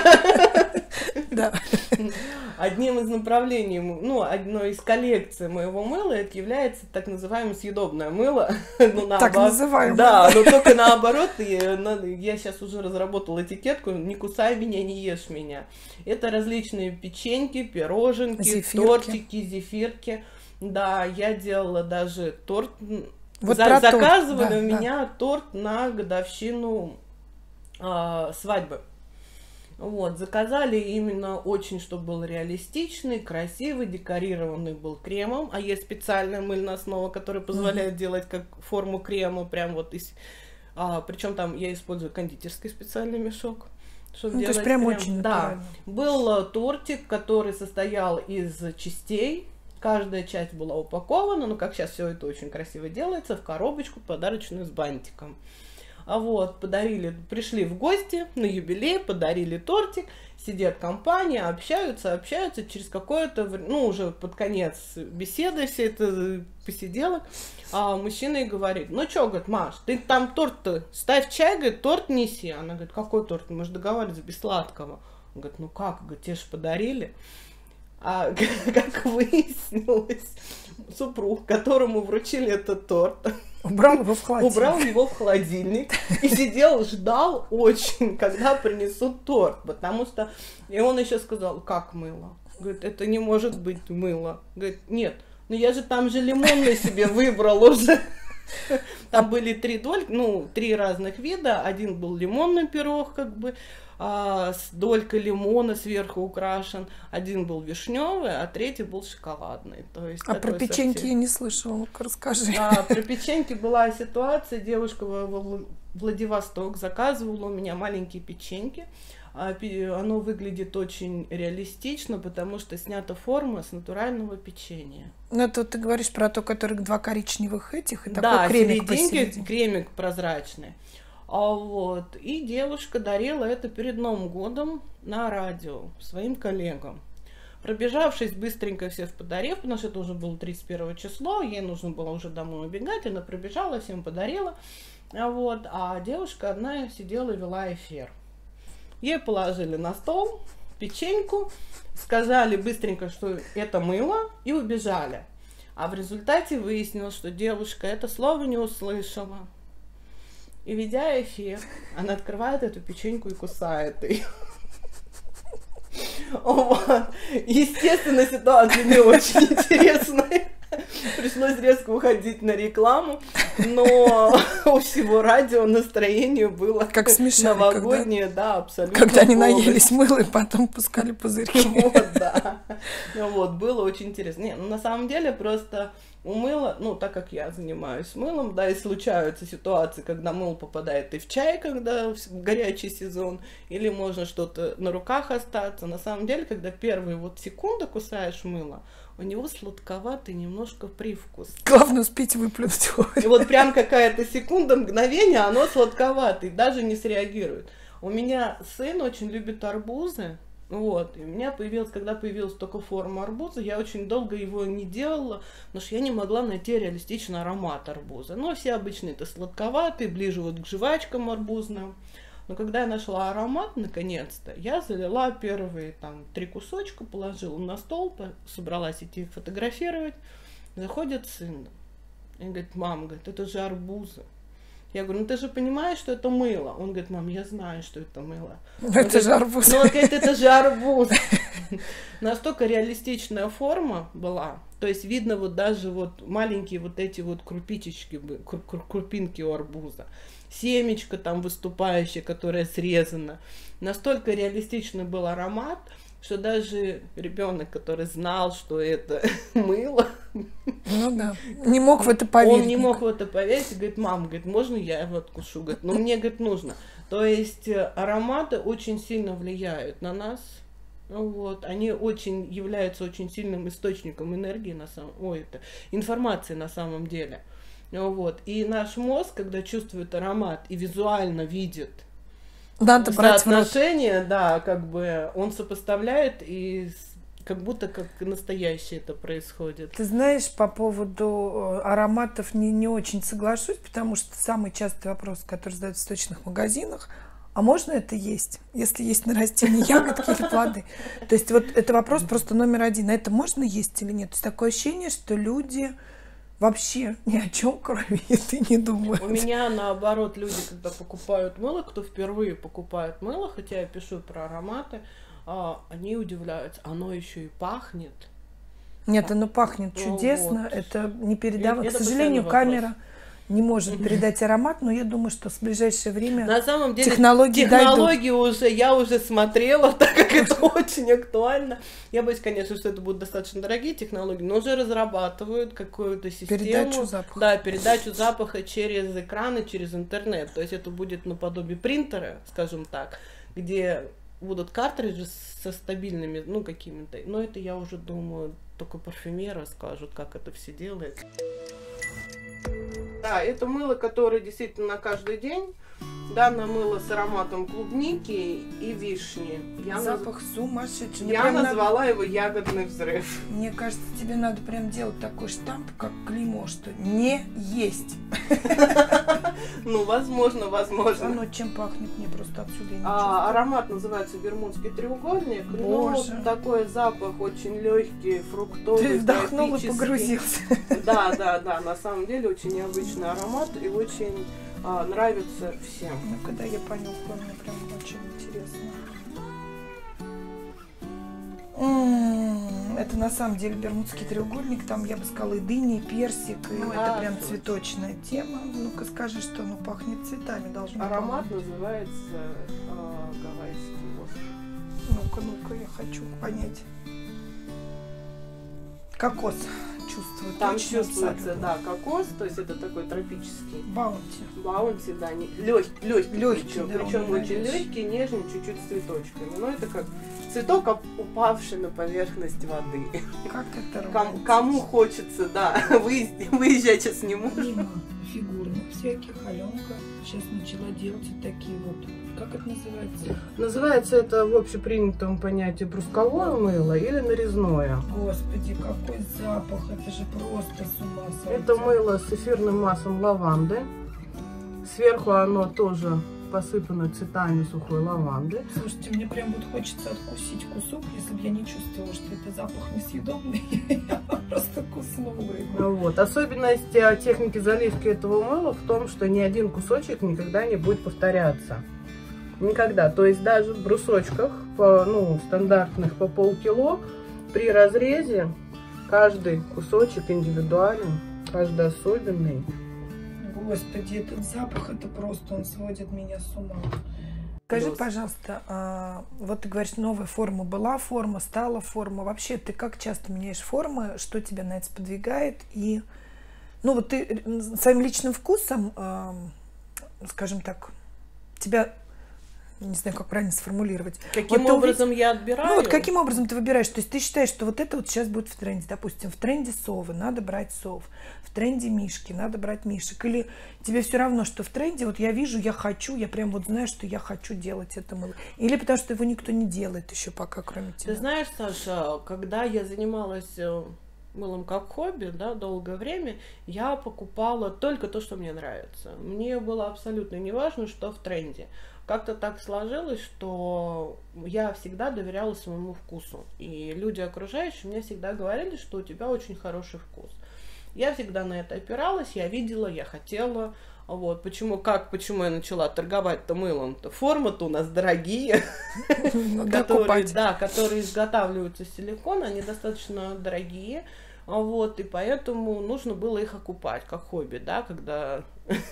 Да. Одним из направлений, ну, одной из коллекций моего мыла это является так называемое съедобное мыло. Ну, так называемое. Да, но только наоборот, я, я сейчас уже разработала этикетку «Не кусай меня, не ешь меня». Это различные печеньки, пироженки, зефирки. Тортики, зефирки. Да, я делала даже торт. Вот За, заказывали торт, да, у да. меня торт на годовщину э, свадьбы. Вот, заказали именно очень, чтобы был реалистичный, красивый, декорированный был кремом, а есть специальная мыльная основа, которая позволяет mm-hmm. делать как форму крема, прям вот из, а, причем там я использую кондитерский специальный мешок, чтобы ну, делать то есть прям крем. очень натурально. Да, был тортик, который состоял из частей, каждая часть была упакована, но как сейчас все это очень красиво делается, в коробочку подарочную с бантиком. А вот, подарили, пришли в гости на юбилей, подарили тортик, сидят компания, общаются, общаются, через какое-то время, ну, уже под конец беседы, все это посиделок, а мужчина и говорит: ну что, говорит, Маш, ты там торт-то, ставь чай, говорит, торт неси. Она говорит: какой торт, мы же договаривались без сладкого. Он говорит: ну как, говорит, тебе же подарили. А как выяснилось, супруг, которому вручили этот торт, убрал его в холодильник. Убрал его в холодильник и сидел, ждал очень, когда принесут торт, потому что... И он еще сказал: как мыло? Говорит: это не может быть мыло. Говорит: нет, ну я же там же лимонный себе выбрал уже. Там были три дольки, ну, три разных вида. Один был лимонный пирог, как бы, а, с долькой лимона сверху украшен. Один был вишневый, а третий был шоколадный. То есть а про печеньки совсем... я не слышала, ну-ка расскажи. А, про печеньки была ситуация, девушка в Владивосток заказывала у меня маленькие печеньки. Оно выглядит очень реалистично, потому что снята форма с натурального печенья. Ну, это ты говоришь про то, которых два коричневых этих, и да, такой кремик посерединке, посередине. Кремик прозрачный. А вот, и девушка дарила это перед Новым годом на радио своим коллегам. Пробежавшись быстренько всех подарив, потому что это уже было тридцать первое число, ей нужно было уже домой убегать, она пробежала, всем подарила. А, вот, а девушка одна сидела и вела эфир. Ей положили на стол печеньку, сказали быстренько, что это мыло, и убежали. А в результате выяснилось, что девушка это слово не услышала. И, ведя эфир, она открывает эту печеньку и кусает ее. Естественно, ситуация не очень интересная. Пришлось резко уходить на рекламу, но у всего радио настроение было как смешно, новогоднее, когда, да, абсолютно. Когда они наелись мыла и потом пускали пузырьки. Вот, да. Вот, было очень интересно. Не, ну, на самом деле, просто у мыла, ну, так как я занимаюсь мылом, да, и случаются ситуации, когда мыло попадает и в чай, когда горячий сезон, или можно что-то на руках остаться. На самом деле, когда первые вот секунды кусаешь мыло, у него сладковатый немножко привкус. Главное успеть выплюнуть. И вот прям какая-то секунда, мгновение, оно сладковатый, даже не среагирует. У меня сын очень любит арбузы, Вот, и у меня появилась, когда появилась только форма арбуза, я очень долго его не делала, потому что я не могла найти реалистичный аромат арбуза. Но все обычно это сладковатые, ближе вот к жвачкам арбузным. Но когда я нашла аромат, наконец-то, я залила первые там три кусочка, положила на стол, собралась идти фотографировать. Заходит сын и говорит: мам, говорит, это же арбузы. Я говорю: ну ты же понимаешь, что это мыло. Он говорит: мам, я знаю, что это мыло. Он Это говорит, же арбуз. Ну, он говорит, это же арбуз. Настолько реалистичная форма была. То есть видно вот даже вот маленькие вот эти вот крупичечки, крупинки у арбуза. Семечко там выступающее, которое срезано. Настолько реалистичный был аромат, что даже ребенок, который знал, что это мыло, ну да, не мог в это поверить. Он не мог в это поверить и говорит: мам, говорит, можно я его откушу? Говорит, ну мне, говорит, нужно. То есть ароматы очень сильно влияют на нас. Вот, они очень являются очень сильным источником энергии на самом, ой, это информации на самом деле. Вот. И наш мозг, когда чувствует аромат и визуально видит Надо брать соотношение, да, как бы он сопоставляет, и как будто как настоящее это происходит. Ты знаешь, по поводу ароматов не, не очень соглашусь, потому что самый частый вопрос, который задают в сточных магазинах: а можно это есть, если есть на растении ягодки или плоды? То есть вот это вопрос просто номер один. А это можно есть или нет? То есть такое ощущение, что люди вообще ни о чем, кроме еды, не думают. У меня наоборот, люди, когда покупают мыло, кто впервые покупает мыло, хотя я пишу про ароматы, а, они удивляются, оно еще и пахнет. Нет, оно пахнет Ну, чудесно, вот. это не передавать. Это К сожалению, постоянный камера не может передать аромат, но я думаю, что в ближайшее время На самом деле технологии, технологии уже, я уже смотрела, так как это очень актуально. Я боюсь, конечно, что это будут достаточно дорогие технологии, но уже разрабатывают какую-то систему. Передачу запаха. Да, передачу запаха через экраны, через интернет. То есть это будет наподобие принтера, скажем так, где будут картриджи со стабильными, ну, какими-то. Но это, я уже думаю, только парфюмеры скажут, как это все делается. Да, это мыло, которое действительно на каждый день. Данное мыло с ароматом клубники и вишни. Я Запах наз... сумасшедший. Я назвала надо... его ягодный взрыв. Мне кажется, тебе надо прям делать такой штамп, как клеймо, что не есть. Ну, возможно, возможно. Оно чем пахнет, мне просто отсюда не а, Аромат называется бермудский треугольник. Боже. Но такой запах очень легкий, фруктовый. Ты вдохнул и погрузился. Да, да, да. На самом деле очень необычный аромат и очень а, нравится всем. Ну, когда я понюхала, мне прям очень интересно. М-м-м, это на самом деле бермудский треугольник, там, я бы сказала, и дыни, и персик, и Ну, это да, прям точно. Цветочная тема. Ну-ка скажи, что оно пахнет цветами, должно Аромат пахнуть. называется а, гавайский воск. Ну-ка, ну-ка, я хочу понять. Кокос чувствую. Там точно, чувствуется, абсолютно. да, кокос, то есть это такой тропический. Баунти. Баунти, да, не, легкий, легкий, Лёгкий, причем, да, причем он очень нравится. легкий, нежный, чуть-чуть с цветочками. Но это как цветок, оп- упавший на поверхность воды. Как это Ком- романтично. кому хочется, да, выезд- выезжать сейчас не можно. Мимо фигурных всяких, Аленка сейчас начала делать вот такие вот, как это называется? Называется это в общепринятом понятии брусковое мыло или нарезное. Господи, какой запах, это же просто с ума сойти. Это мыло с эфирным маслом лаванды. Сверху оно тоже посыпано цветами сухой лаванды. Слушайте, мне прям вот хочется откусить кусок, если бы я не чувствовала, что это запах несъедобный, я просто куснула его. Вот. Особенность э, техники заливки этого мыла в том, что ни один кусочек никогда не будет повторяться. Никогда. То есть даже в брусочках, по, ну, стандартных по полкило, при разрезе каждый кусочек индивидуален, каждый особенный. Господи, этот запах, это просто, он сводит меня с ума. Скажи, пожалуйста, а, вот ты говоришь, новая форма была, форма стала, форма. Вообще, ты как часто меняешь формы, что тебя на это сподвигает? И, ну, вот ты своим личным вкусом, а, скажем так, тебя Не знаю, как правильно сформулировать. Каким вот образом увидишь... я отбираю? Ну, вот каким образом ты выбираешь? То есть ты считаешь, что вот это вот сейчас будет в тренде. Допустим, в тренде совы, надо брать сов. В тренде мишки, надо брать мишек. Или тебе все равно, что в тренде, вот я вижу, я хочу, я прям вот знаю, что я хочу делать это мыло. Или потому что его никто не делает еще пока, кроме тебя. Ты знаешь, Саша, когда я занималась мылом как хобби, да, долгое время, я покупала только то, что мне нравится. Мне было абсолютно не важно, что в тренде. Как-то так сложилось, что я всегда доверяла своему вкусу. И люди окружающие мне всегда говорили, что у тебя очень хороший вкус. Я всегда на это опиралась, я видела, я хотела. Вот. Почему, как, почему я начала торговать-то мылом-то? Формы-то у нас дорогие, которые, да, которые изготавливаются из силикона, они достаточно дорогие. Вот, и поэтому нужно было их окупать как хобби, да, когда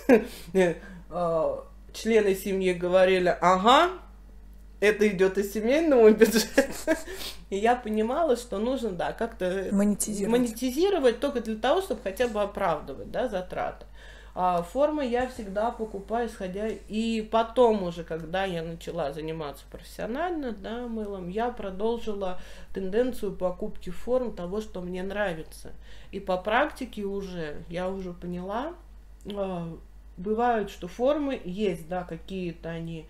члены семьи говорили, ага, это идет из семейного бюджета. И я понимала, что нужно, да, как-то монетизировать. монетизировать только для того, чтобы хотя бы оправдывать, да, затраты. А формы я всегда покупаю, исходя... И потом уже, когда я начала заниматься профессионально, да, мылом, я продолжила тенденцию покупки форм того, что мне нравится. И по практике уже, я уже поняла, бывают, что формы есть, да, какие-то они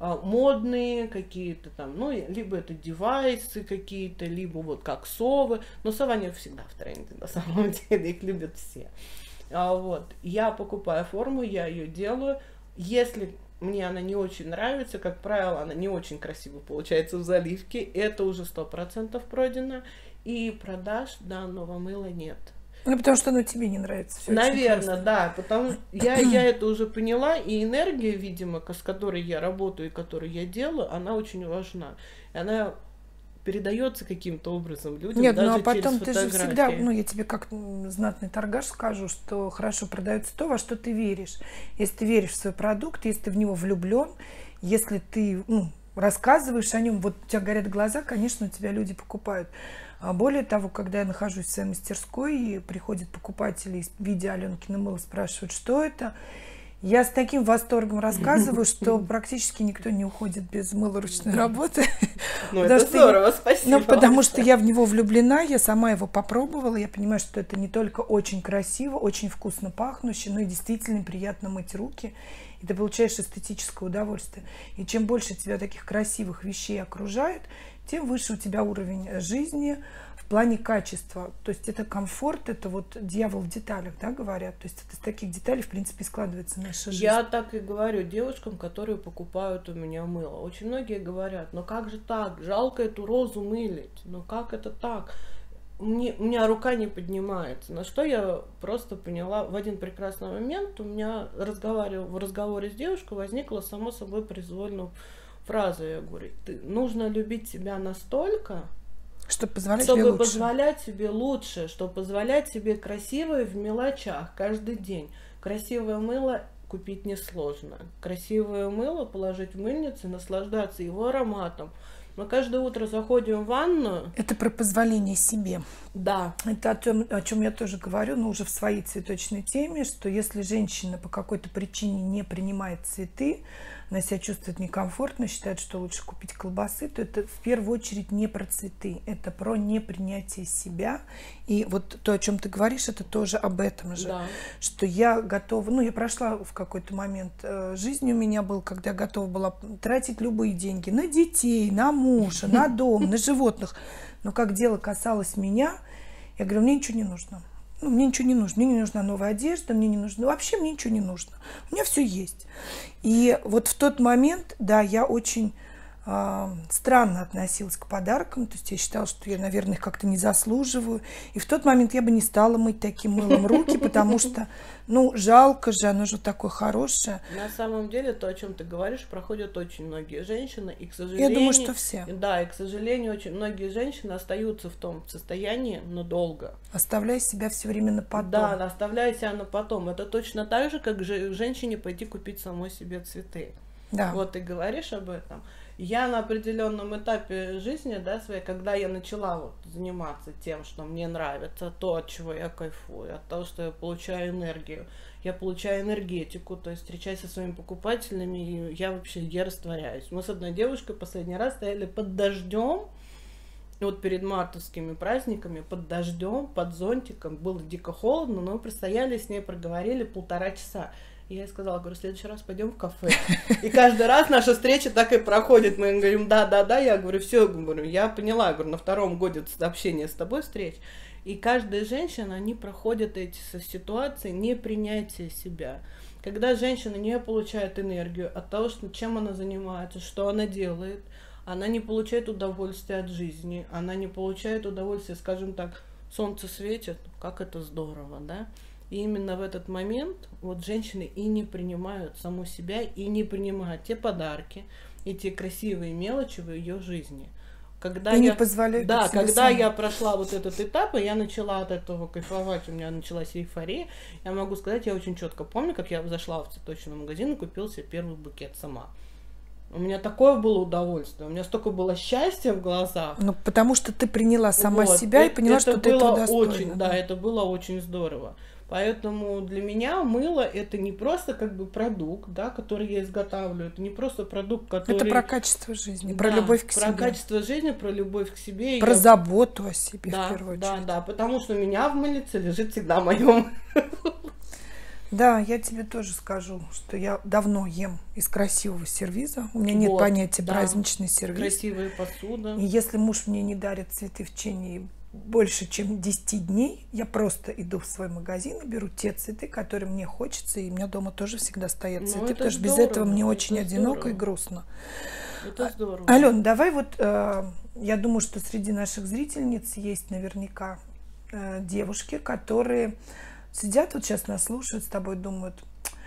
модные, какие-то там, ну, либо это девайсы какие-то, либо вот как совы. Но совы, они всегда в тренде, на самом деле, их любят все. А вот, я покупаю форму, я ее делаю. Если мне она не очень нравится, как правило, она не очень красиво получается в заливке, это уже сто процентов пройдено, и продаж данного мыла нет. Ну, потому что оно тебе не нравится. Всё наверное, да, потому что я, я это уже поняла, и энергия, видимо, с которой я работаю и которую я делаю, она очень важна. И она передается каким-то образом людям. Нет, даже ну а потом через ты же фотографии. всегда, ну я тебе как знатный торгаш скажу, что хорошо продается то, во что ты веришь. Если ты веришь в свой продукт, если ты в него влюблен, если ты, ну, рассказываешь о нем, вот у тебя горят глаза, конечно, у тебя люди покупают. А более того, когда я нахожусь в своей мастерской и приходят покупатели, видя Аленкино мыло, спрашивают, что это, я с таким восторгом рассказываю, что практически никто не уходит без мыла ручной работы. Ну, это здорово, я, спасибо. Ну, потому что я в него влюблена, я сама его попробовала, я понимаю, что это не только очень красиво, очень вкусно пахнуще, но и действительно приятно мыть руки, и ты получаешь эстетическое удовольствие. И чем больше тебя таких красивых вещей окружает, тем выше у тебя уровень жизни в плане качества. То есть это комфорт, это вот дьявол в деталях, да, говорят. То есть это из таких деталей, в принципе, складывается наша жизнь. Я так и говорю девушкам, которые покупают у меня мыло. Очень многие говорят, ну как же так, жалко эту розу мылить, ну как это так? Мне, у меня рука не поднимается. На что я просто поняла, в один прекрасный момент у меня разговаривал, в разговоре с девушкой возникла само собой произвольная фраза. Я говорю, ты, нужно любить себя настолько, чтобы позволять чтобы себе лучше. позволять себе лучше, чтобы позволять себе красивое в мелочах каждый день. Красивое мыло купить несложно. Красивое мыло положить в мыльницу, наслаждаться его ароматом. Мы каждое утро заходим в ванну. Это про позволение себе. Да. Это о том, о чем я тоже говорю, но уже в своей цветочной теме, что если женщина по какой-то причине не принимает цветы, она себя чувствует некомфортно, считает, что лучше купить колбасы, то это в первую очередь не про цветы, это про непринятие себя. И вот то, о чем ты говоришь, это тоже об этом же. Да. Что я готова, ну я прошла в какой-то момент жизни у меня был, когда я готова была тратить любые деньги на детей, на мужа, на дом, на животных. Но как дело касалось меня, я говорю, мне ничего не нужно. Ну, мне ничего не нужно. Мне не нужна новая одежда, мне не нужно. Вообще мне ничего не нужно. У меня все есть. И вот в тот момент, да, я очень э, странно относилась к подаркам. То есть я считала, что я, наверное, их как-то не заслуживаю. И в тот момент я бы не стала мыть таким мылом руки, потому что, ну, жалко же, оно же такое хорошее. На самом деле, то, о чем ты говоришь, проходят очень многие женщины. И, к сожалению, я думаю, что все. Да, и, к сожалению, очень многие женщины остаются в том состоянии надолго. Оставляя себя все время на потом. Да, оставляя себя на потом. Это точно так же, как же женщине пойти купить самой себе цветы. Да. Вот ты говоришь об этом. Я на определенном этапе жизни, да, своей, когда я начала вот заниматься тем, что мне нравится, то, от чего я кайфую, от того, что я получаю энергию, я получаю энергетику, то есть встречаюсь со своими покупателями, и я вообще, я растворяюсь. Мы с одной девушкой последний раз стояли под дождем, вот перед мартовскими праздниками, под дождем, под зонтиком, было дико холодно, но мы простояли с ней, проговорили полтора часа. И я ей сказала, говорю, в следующий раз пойдем в кафе. И каждый раз наша встреча так и проходит. Мы говорим, да, да, да. Я говорю, все, говорю, я поняла, говорю, на втором годе общения с тобой встреч. И каждая женщина, они проходят эти ситуации непринятия себя. Когда женщина не получает энергию от того, что, чем она занимается, что она делает, она не получает удовольствия от жизни, она не получает удовольствия, скажем так, солнце светит, как это здорово, да? И именно в этот момент вот женщины и не принимают саму себя, и не принимают те подарки, и те красивые мелочи в ее жизни. Когда и я, не позволяют да, когда самой. я прошла вот этот этап, и я начала от этого кайфовать, у меня началась эйфория, я могу сказать, я очень четко помню, как я зашла в цветочный магазин и купила себе первый букет сама. У меня такое было удовольствие, у меня столько было счастья в глазах. Ну, потому что ты приняла сама вот. себя это, и поняла, это что ты этого достойна. Очень, да, это было очень здорово. Поэтому для меня мыло это не просто как бы продукт, да, который я изготавливаю, это не просто продукт, который... Это про качество жизни, да, про любовь к про себе. Про качество жизни, про любовь к себе. Про я... заботу о себе, да, в первую да, очередь. Да, да, потому что у меня в мыльнице лежит всегда мое. Да, я тебе тоже скажу, что я давно ем из красивого сервиза. У меня нет вот, понятия да. праздничный сервиз. Красивая посуда. И если муж мне не дарит цветы в течение больше, чем десять дней, я просто иду в свой магазин и беру те цветы, которые мне хочется. И у меня дома тоже всегда стоят цветы, ну, потому что без здорово, этого мне очень это одиноко здорово. И грустно. Это здорово. Ален, давай вот, э, я думаю, что среди наших зрительниц есть наверняка э, девушки, которые сидят вот сейчас нас слушают с тобой, думают,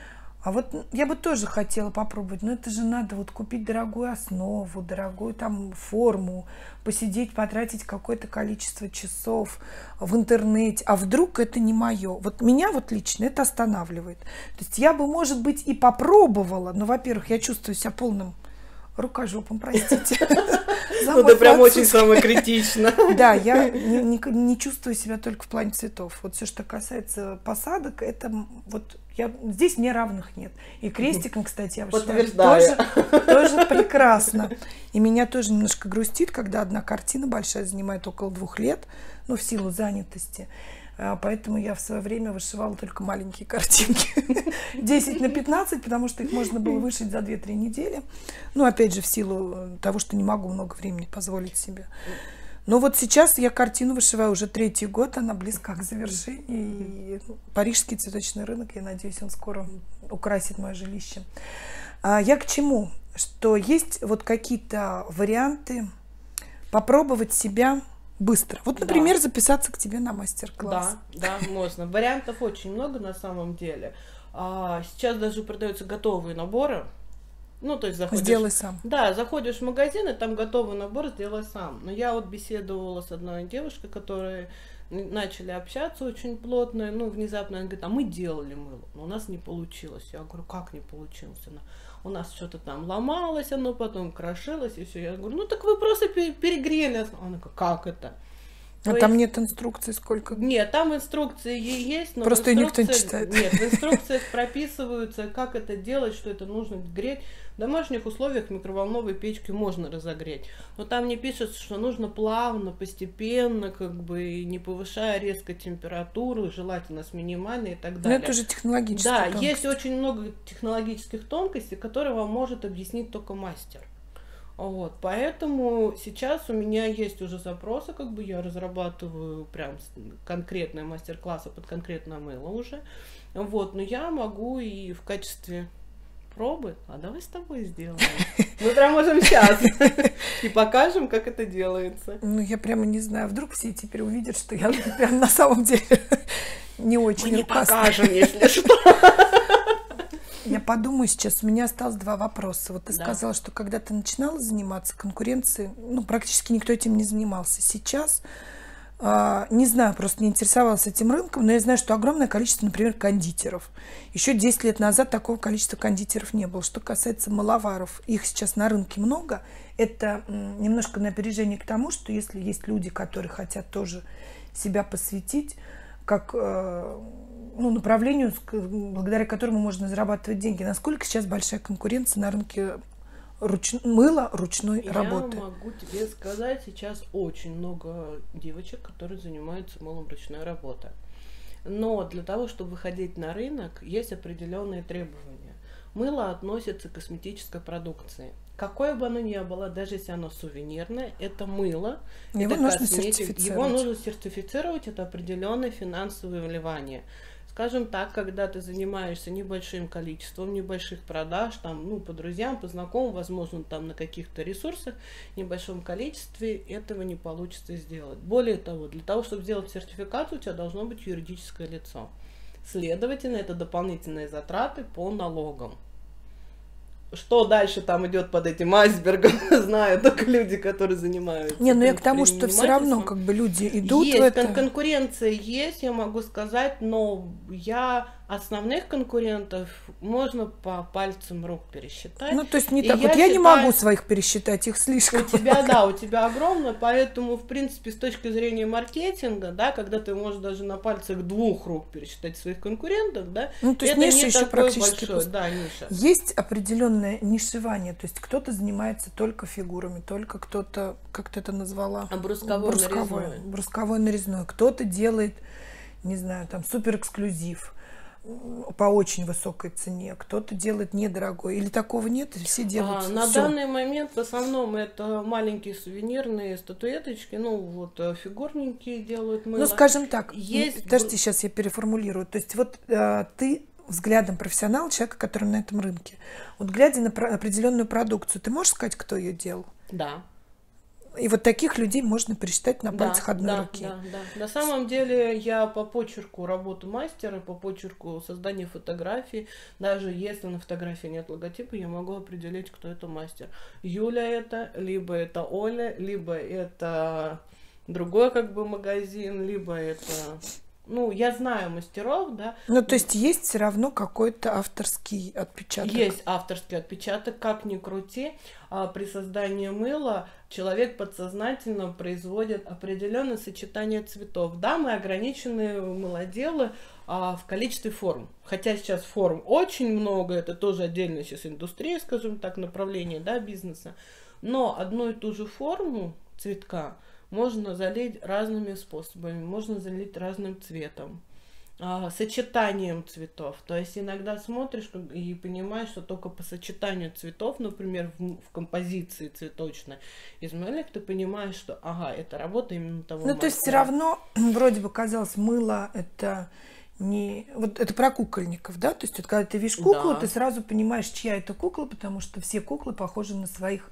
а вот я бы тоже хотела попробовать, но это же надо вот купить дорогую основу, дорогую там форму, посидеть, потратить какое-то количество часов в интернете, а вдруг это не мое. Вот меня вот лично это останавливает. То есть я бы, может быть, и попробовала, но, во-первых, я чувствую себя полным рукожопом, простите. Это прям очень самокритично. Да, я не, не, не чувствую себя только в плане цветов. Вот все, что касается посадок, это вот я, здесь мне равных нет. И крестиком, кстати, я считаю, тоже, тоже прекрасно. И меня тоже немножко грустит, когда одна картина большая занимает около двух лет, ну, в силу занятости. Поэтому я в свое время вышивала только маленькие картинки. десять на пятнадцать, потому что их можно было вышить за две-три недели. Ну, опять же, в силу того, что не могу много времени позволить себе. Но вот сейчас я картину вышиваю уже третий год, она близка к завершению. И парижский цветочный рынок, я надеюсь, он скоро украсит мое жилище. А я к чему? Что есть вот какие-то варианты попробовать себя быстро. Вот, например, да. записаться к тебе на мастер-класс. Да, да, можно. Вариантов очень много на самом деле. А, сейчас даже продаются готовые наборы. Ну, то есть заходишь... Сделай сам. Да, заходишь в магазин, и там готовый набор «Сделай сам». Но я вот беседовала с одной девушкой, которая начали общаться очень плотно, ну, внезапно она говорит, а мы делали мыло, но у нас не получилось. Я говорю, как не получилось? Она, у нас что-то там ломалось, оно потом крошилось, и все. Я говорю, ну, так вы просто перегрели. Она говорит, как это? А То там есть... нет инструкции сколько? Нет, там инструкции есть, но просто инструкции... никто не читает. Нет, в инструкциях прописываются, как это делать, что это нужно греть. В домашних условиях микроволновой печки можно разогреть, но там не пишется, что нужно плавно, постепенно, как бы не повышая резко температуру, желательно с минимальной и так далее. Но это же технологические Да, тонкости. есть очень много технологических тонкостей, которые вам может объяснить только мастер. Вот, поэтому сейчас у меня есть уже запросы, как бы я разрабатываю прям конкретные мастер-классы под конкретное мыло уже. Вот, но я могу и в качестве пробы, а давай с тобой сделаем. Мы прям можем сейчас и покажем, как это делается. Ну, я прямо не знаю, вдруг все теперь увидят, что я прям на самом деле не очень Мы не покажем, если что. Я подумаю сейчас, у меня осталось два вопроса. Вот ты да. сказала, что когда ты начинала заниматься конкуренцией, ну, практически никто этим не занимался. Сейчас, э, не знаю, просто не интересовалась этим рынком, но я знаю, что огромное количество, например, кондитеров. Еще десять лет назад такого количества кондитеров не было. Что касается маловаров, их сейчас на рынке много. Это м, немножко на опережение к тому, что если есть люди, которые хотят тоже себя посвятить, как... Э, ну, направлению, благодаря которому можно зарабатывать деньги. Насколько сейчас большая конкуренция на рынке руч... мыла ручной Я работы? Я могу тебе сказать, сейчас очень много девочек, которые занимаются мылом ручной работы. Но для того, чтобы выходить на рынок, есть определенные требования. Мыло относится к косметической продукции. Какое бы оно ни было, даже если оно сувенирное, это мыло, его это нужно косметика, сертифицировать. Его нужно сертифицировать, это определенные финансовые вливания. Скажем так, когда ты занимаешься небольшим количеством, небольших продаж, там, ну, по друзьям, по знакомым, возможно, там на каких-то ресурсах, в небольшом количестве этого не получится сделать. Более того, для того, чтобы сделать сертификат, у тебя должно быть юридическое лицо. Следовательно, это дополнительные затраты по налогам. Что дальше там идет под этим айсбергом, знают только люди, которые занимаются. Не, ну я к тому, что все равно как бы люди идут есть, в это. Кон- конкуренция есть, я могу сказать, но я основных конкурентов можно по пальцам рук пересчитать. Ну, то есть не И так. я Вот я считаю, не могу своих пересчитать, их слишком. У тебя, да, у тебя огромное, поэтому, в принципе, с точки зрения маркетинга, да, когда ты можешь даже на пальцах двух рук пересчитать своих конкурентов, да, ну, то есть это ниша не еще такое практически большое, пуст... да, ниша. Есть определенное нишевание, то есть кто-то занимается только фигурами, только кто-то, как ты это назвала? А брусковой, брусковой нарезной. Брусковой нарезной. Кто-то делает, не знаю, там супер эксклюзив по очень высокой цене, кто-то делает недорогой, или такого нет, и все делают а, на всё. данный момент в основном это маленькие сувенирные статуэточки, ну вот фигурненькие делают мыло. Ну, скажем так, есть... подожди, сейчас я переформулирую, то есть вот э, ты взглядом профессионала, человека, который на этом рынке, вот глядя на про- определенную продукцию, ты можешь сказать, кто ее делал? Да. И вот таких людей можно пересчитать на пальцах да, одной да, руки. Да, да. На самом деле я по почерку работы мастера, по почерку создания фотографий, даже если на фотографии нет логотипа, я могу определить, кто это мастер. Юля это, либо это Оля, либо это другой как бы магазин, либо это... Ну, я знаю мастеров, да. Ну, то есть есть все равно какой-то авторский отпечаток. Есть авторский отпечаток, как ни крути. А при создании мыла человек подсознательно производит определенное сочетание цветов. Да, мы ограничены, мылоделы, а, в количестве форм. Хотя сейчас форм очень много, это тоже отдельная сейчас индустрия, скажем так, направление, да, бизнеса. Но одну и ту же форму цветка можно залить разными способами, можно залить разным цветом, а, сочетанием цветов. То есть иногда смотришь и понимаешь, что только по сочетанию цветов, например, в, в композиции цветочной из мылек, ты понимаешь, что ага, это работа именно того Ну, мастера. то есть все равно, вроде бы казалось, мыло это не... Вот это про кукольников, да? То есть вот когда ты видишь куклу, Да. ты сразу понимаешь, чья это кукла, потому что все куклы похожи на своих...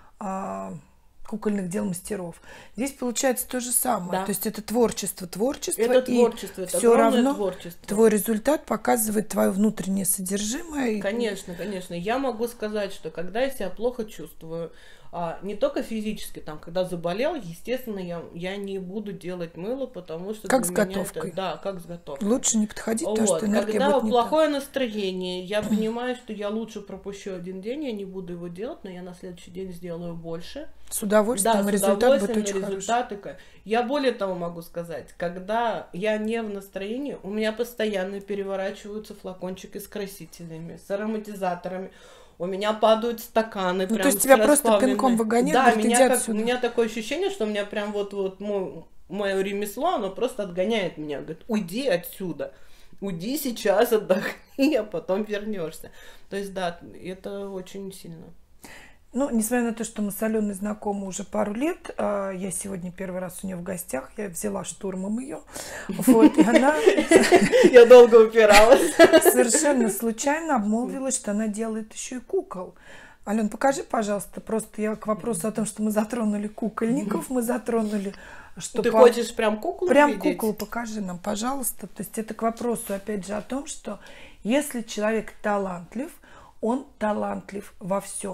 А... кукольных дел мастеров. Здесь получается то же самое. Да. То есть это творчество, творчество. Это и творчество, это все огромное равно творчество. твой результат показывает твое внутреннее содержимое. Конечно, конечно. Я могу сказать, что когда я себя плохо чувствую, а, не только физически, там, когда заболел, естественно, я, я не буду делать мыло, потому что Как для с меня готовкой. это, да, как с готовкой. Лучше не подходить, потому Вот. что энергия Когда будет не плохое настроение, я понимаю, что я лучше пропущу один день, я не буду его делать, но я на следующий день сделаю больше. так. С удовольствием, Да, и с результат будет удовольствием, очень результаты. ка- Я более того могу сказать, когда я не в настроении, у меня постоянно переворачиваются флакончики с красителями, с ароматизаторами. У меня падают стаканы. Ну, прям то есть тебя с просто расплавленной- пинком выгоняют, Да, говорят, меня иди как- отсюда. у меня такое ощущение, что у меня прям вот-вот мой, мое ремесло, оно просто отгоняет меня. Говорит, уйди отсюда. Уйди сейчас, отдохни, а потом вернешься. То есть, да, это очень сильно. Ну, несмотря на то, что мы с Аленой знакомы уже пару лет, а, я сегодня первый раз у нее в гостях, я взяла штурмом ее, вот, и она Я долго упиралась. совершенно случайно обмолвилась, что она делает еще и кукол. Ален, покажи, пожалуйста, просто я к вопросу о том, что мы затронули кукольников, мы затронули, что Ты по- хочешь прям куклу прям видеть? куклу покажи нам, пожалуйста. То есть это к вопросу, опять же, о том, что если человек талантлив, он талантлив во всем.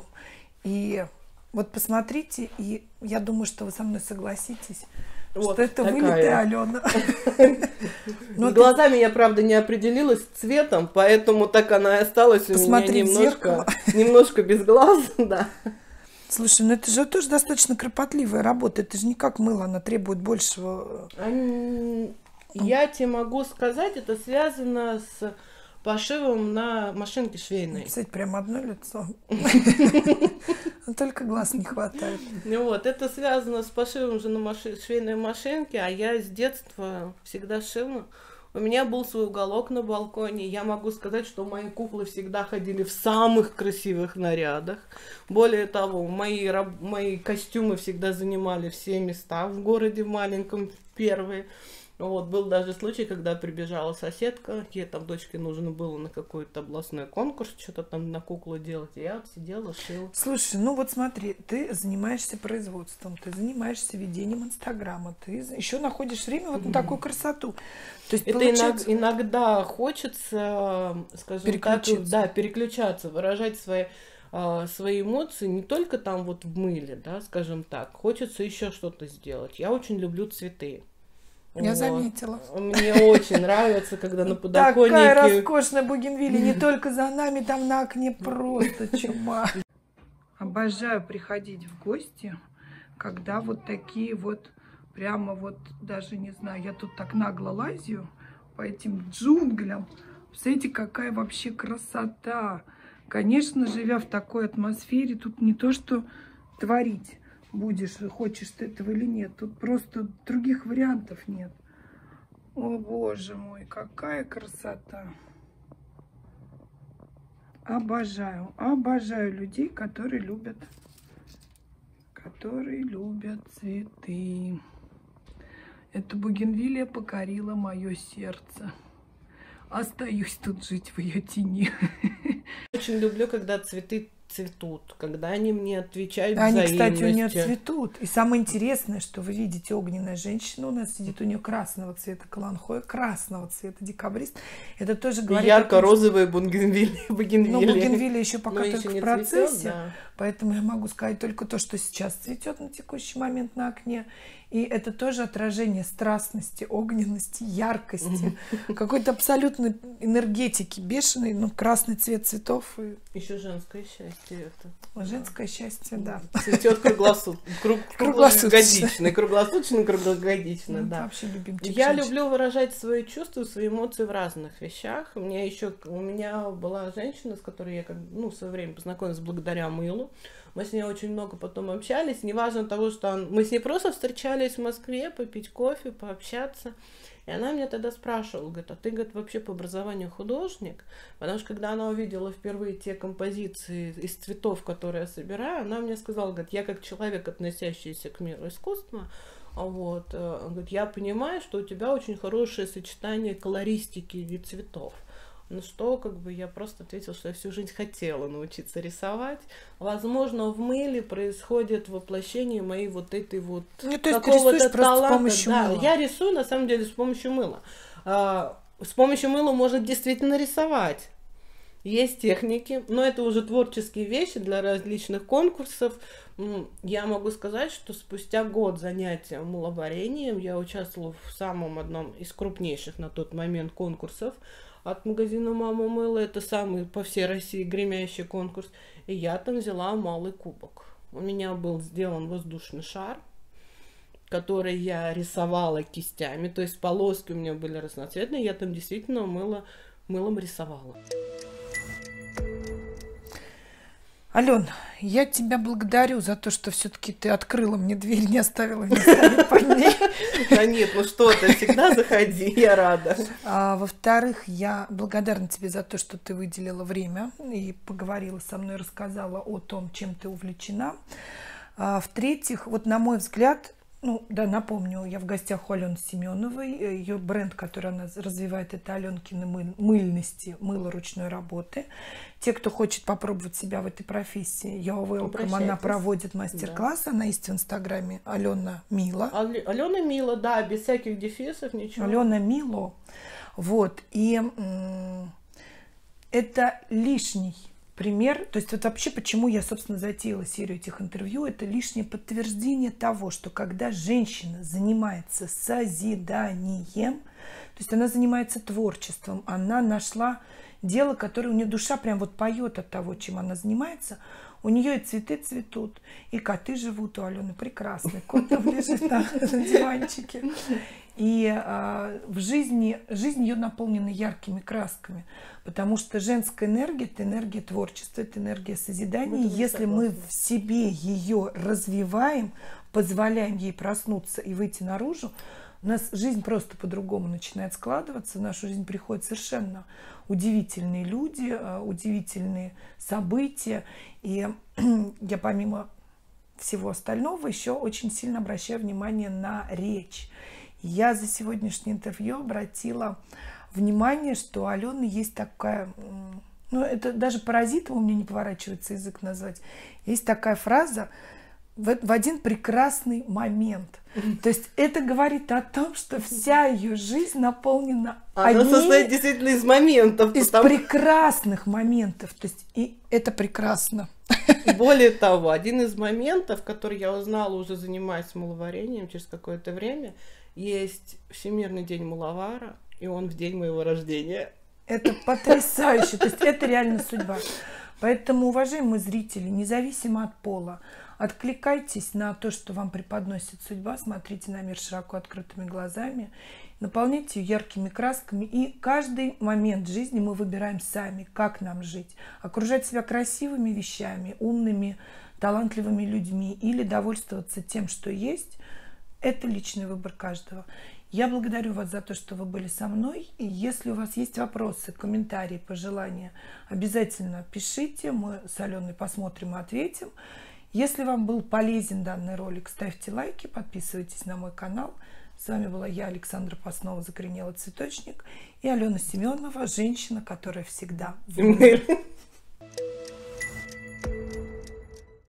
И вот посмотрите, и я думаю, что вы со мной согласитесь, Вот что это такая. вылитая Алена. Ну, С ты- глазами я, правда, не определилась с цветом, поэтому так она и осталась у Посмотри меня в немножко, немножко без глаз, да. Слушай, ну это же тоже достаточно кропотливая работа. Это же не как мыло, она требует большего. Ань, Я тебе могу сказать, это связано с пошивом на машинке швейной. Кстати, прям одно лицо. Только глаз не хватает. Вот, это связано с пошивом же на маши... швейной машинке, а я с детства всегда шила. У меня был свой уголок на балконе. Я могу сказать, что мои куклы всегда ходили в самых красивых нарядах. Более того, мои, раб... мои костюмы всегда занимали все места в городе маленьком, первые. Вот, был даже случай, когда прибежала соседка, ей там дочке нужно было на какой-то областной конкурс что-то там на куклу делать, и я сидела, шила. Слушай, ну вот смотри, ты занимаешься производством, ты занимаешься ведением Инстаграма, ты еще находишь время вот на такую красоту. То есть, это получается... иногда хочется, скажем переключаться. так, да, переключаться, выражать свои, свои эмоции не только там вот в мыле, да, скажем так, хочется еще что-то сделать. Я очень люблю цветы. Я вот. заметила. Мне очень нравится, когда на подоконнике... Такая роскошная бугенвилля, не только за нами, там на окне просто чума. Обожаю приходить в гости, когда вот такие вот, прямо вот, даже не знаю, я тут так нагло лазю по этим джунглям. Смотрите, какая вообще красота. Конечно, живя в такой атмосфере, тут не то, что творить будешь, хочешь ты этого или нет. Тут просто других вариантов нет. О, боже мой, какая красота. Обожаю, обожаю людей, которые любят, которые любят цветы. Эта бугенвилия покорила мое сердце. Остаюсь тут жить в ее тени. Очень люблю, когда цветы цветут, когда они мне отвечают они, взаимностью. Кстати, у нее цветут. И самое интересное, что вы видите, огненная женщина у нас сидит, у нее красного цвета каланхоя, красного цвета декабрист. Это тоже говорит... Ярко-розовые бугенвилии. Но бугенвилия еще пока Но только еще в процессе. Цветет, да. Поэтому я могу сказать только то, что сейчас цветет на текущий момент на окне. И это тоже отражение страстности, огненности, яркости, какой-то абсолютной энергетики бешеной, ну, красный цвет цветов. И... Еще женское счастье это. Женское счастье, да. Цветет круглосуточно. Круглогодично. Круглосуточно, круглогодично, да. Вообще любимчик. Я люблю выражать свои чувства, свои эмоции в разных вещах. У меня еще, у меня была женщина, с которой я, ну, в свое время познакомилась благодаря мылу. Мы с ней очень много потом общались. Неважно того, что он... мы с ней просто встречались в Москве попить кофе, пообщаться. И она меня тогда спрашивала, говорит, а ты, говорит, вообще по образованию художник? Потому что когда она увидела впервые те композиции из цветов, которые я собираю, она мне сказала, говорит, я как человек, относящийся к миру искусства, вот, говорит, я понимаю, что у тебя очень хорошее сочетание колористики и цветов. Ну что, как бы я просто ответила, что я всю жизнь хотела научиться рисовать. Возможно, в мыле происходит воплощение моей вот этой вот ну, то есть какого-то таланта. С помощью да, мыла. Я рисую на самом деле с помощью мыла. А, с помощью мыла можно действительно рисовать. Есть техники, но это уже творческие вещи для различных конкурсов. Я могу сказать, что спустя год занятия мыловарением я участвовала в самом одном из крупнейших на тот момент конкурсов от магазина «Мама мыла». Это самый по всей России гремящий конкурс. И я там взяла малый кубок. У меня был сделан воздушный шар, который я рисовала кистями. То есть полоски у меня были разноцветные. Я там действительно мыло, мылом рисовала. Ален, я тебя благодарю за то, что все-таки ты открыла мне дверь, не оставила меня ставить под ней. Да нет, ну что ты, всегда заходи, я рада. А, во-вторых, я благодарна тебе за то, что ты выделила время и поговорила со мной, рассказала о том, чем ты увлечена. А, в-третьих, вот на мой взгляд, ну да, напомню, я в гостях у Алены Семеновой, ее бренд, который она развивает, это Аленкины мыль, мыльности, мыло ручной работы. Те, кто хочет попробовать себя в этой профессии, я welcome, она проводит мастер-класс, да. Она есть в инстаграме Алена Мила. Алена Мила, да, без всяких дефисов, ничего. Алена Мило, вот, и это лишний пример, то есть вот вообще почему я, собственно, затеяла серию этих интервью, это лишнее подтверждение того, что когда женщина занимается созиданием, то есть она занимается творчеством, она нашла дело, которое у нее душа прям вот поет от того, чем она занимается, у нее и цветы цветут, и коты живут у Алены прекрасные, кот там лежит на диванчике. И а, в жизни, жизнь ее наполнена яркими красками, потому что женская энергия – это энергия творчества, это энергия созидания. И если мы в себе ее развиваем, позволяем ей проснуться и выйти наружу, у нас жизнь просто по-другому начинает складываться, в нашу жизнь приходят совершенно удивительные люди, удивительные события. И я помимо всего остального еще очень сильно обращаю внимание на речь. Я за сегодняшнее интервью обратила внимание, что у Алены есть такая, ну это даже паразитом у меня не поворачивается язык назвать, есть такая фраза в, в один прекрасный момент. То есть это говорит о том, что вся ее жизнь наполнена Она одними, состоит действительно из моментов. из потому... прекрасных моментов. То есть и это прекрасно. Более того, один из моментов, который я узнала, уже занимаясь маловарением через какое-то время, есть Всемирный день маловара, и он в день моего рождения. Это потрясающе. То есть это реально судьба. Поэтому, уважаемые зрители, независимо от пола, откликайтесь на то, что вам преподносит судьба, смотрите на мир широко открытыми глазами, наполняйте ее яркими красками, и каждый момент жизни мы выбираем сами, как нам жить. Окружать себя красивыми вещами, умными, талантливыми людьми или довольствоваться тем, что есть, это личный выбор каждого. Я благодарю вас за то, что вы были со мной. И если у вас есть вопросы, комментарии, пожелания, обязательно пишите. Мы с Аленой посмотрим и ответим. Если вам был полезен данный ролик, ставьте лайки, подписывайтесь на мой канал. С вами была я, Александра Паснова, Закоренелый цветочник, и Алена Семенова, женщина, которая всегда в мире.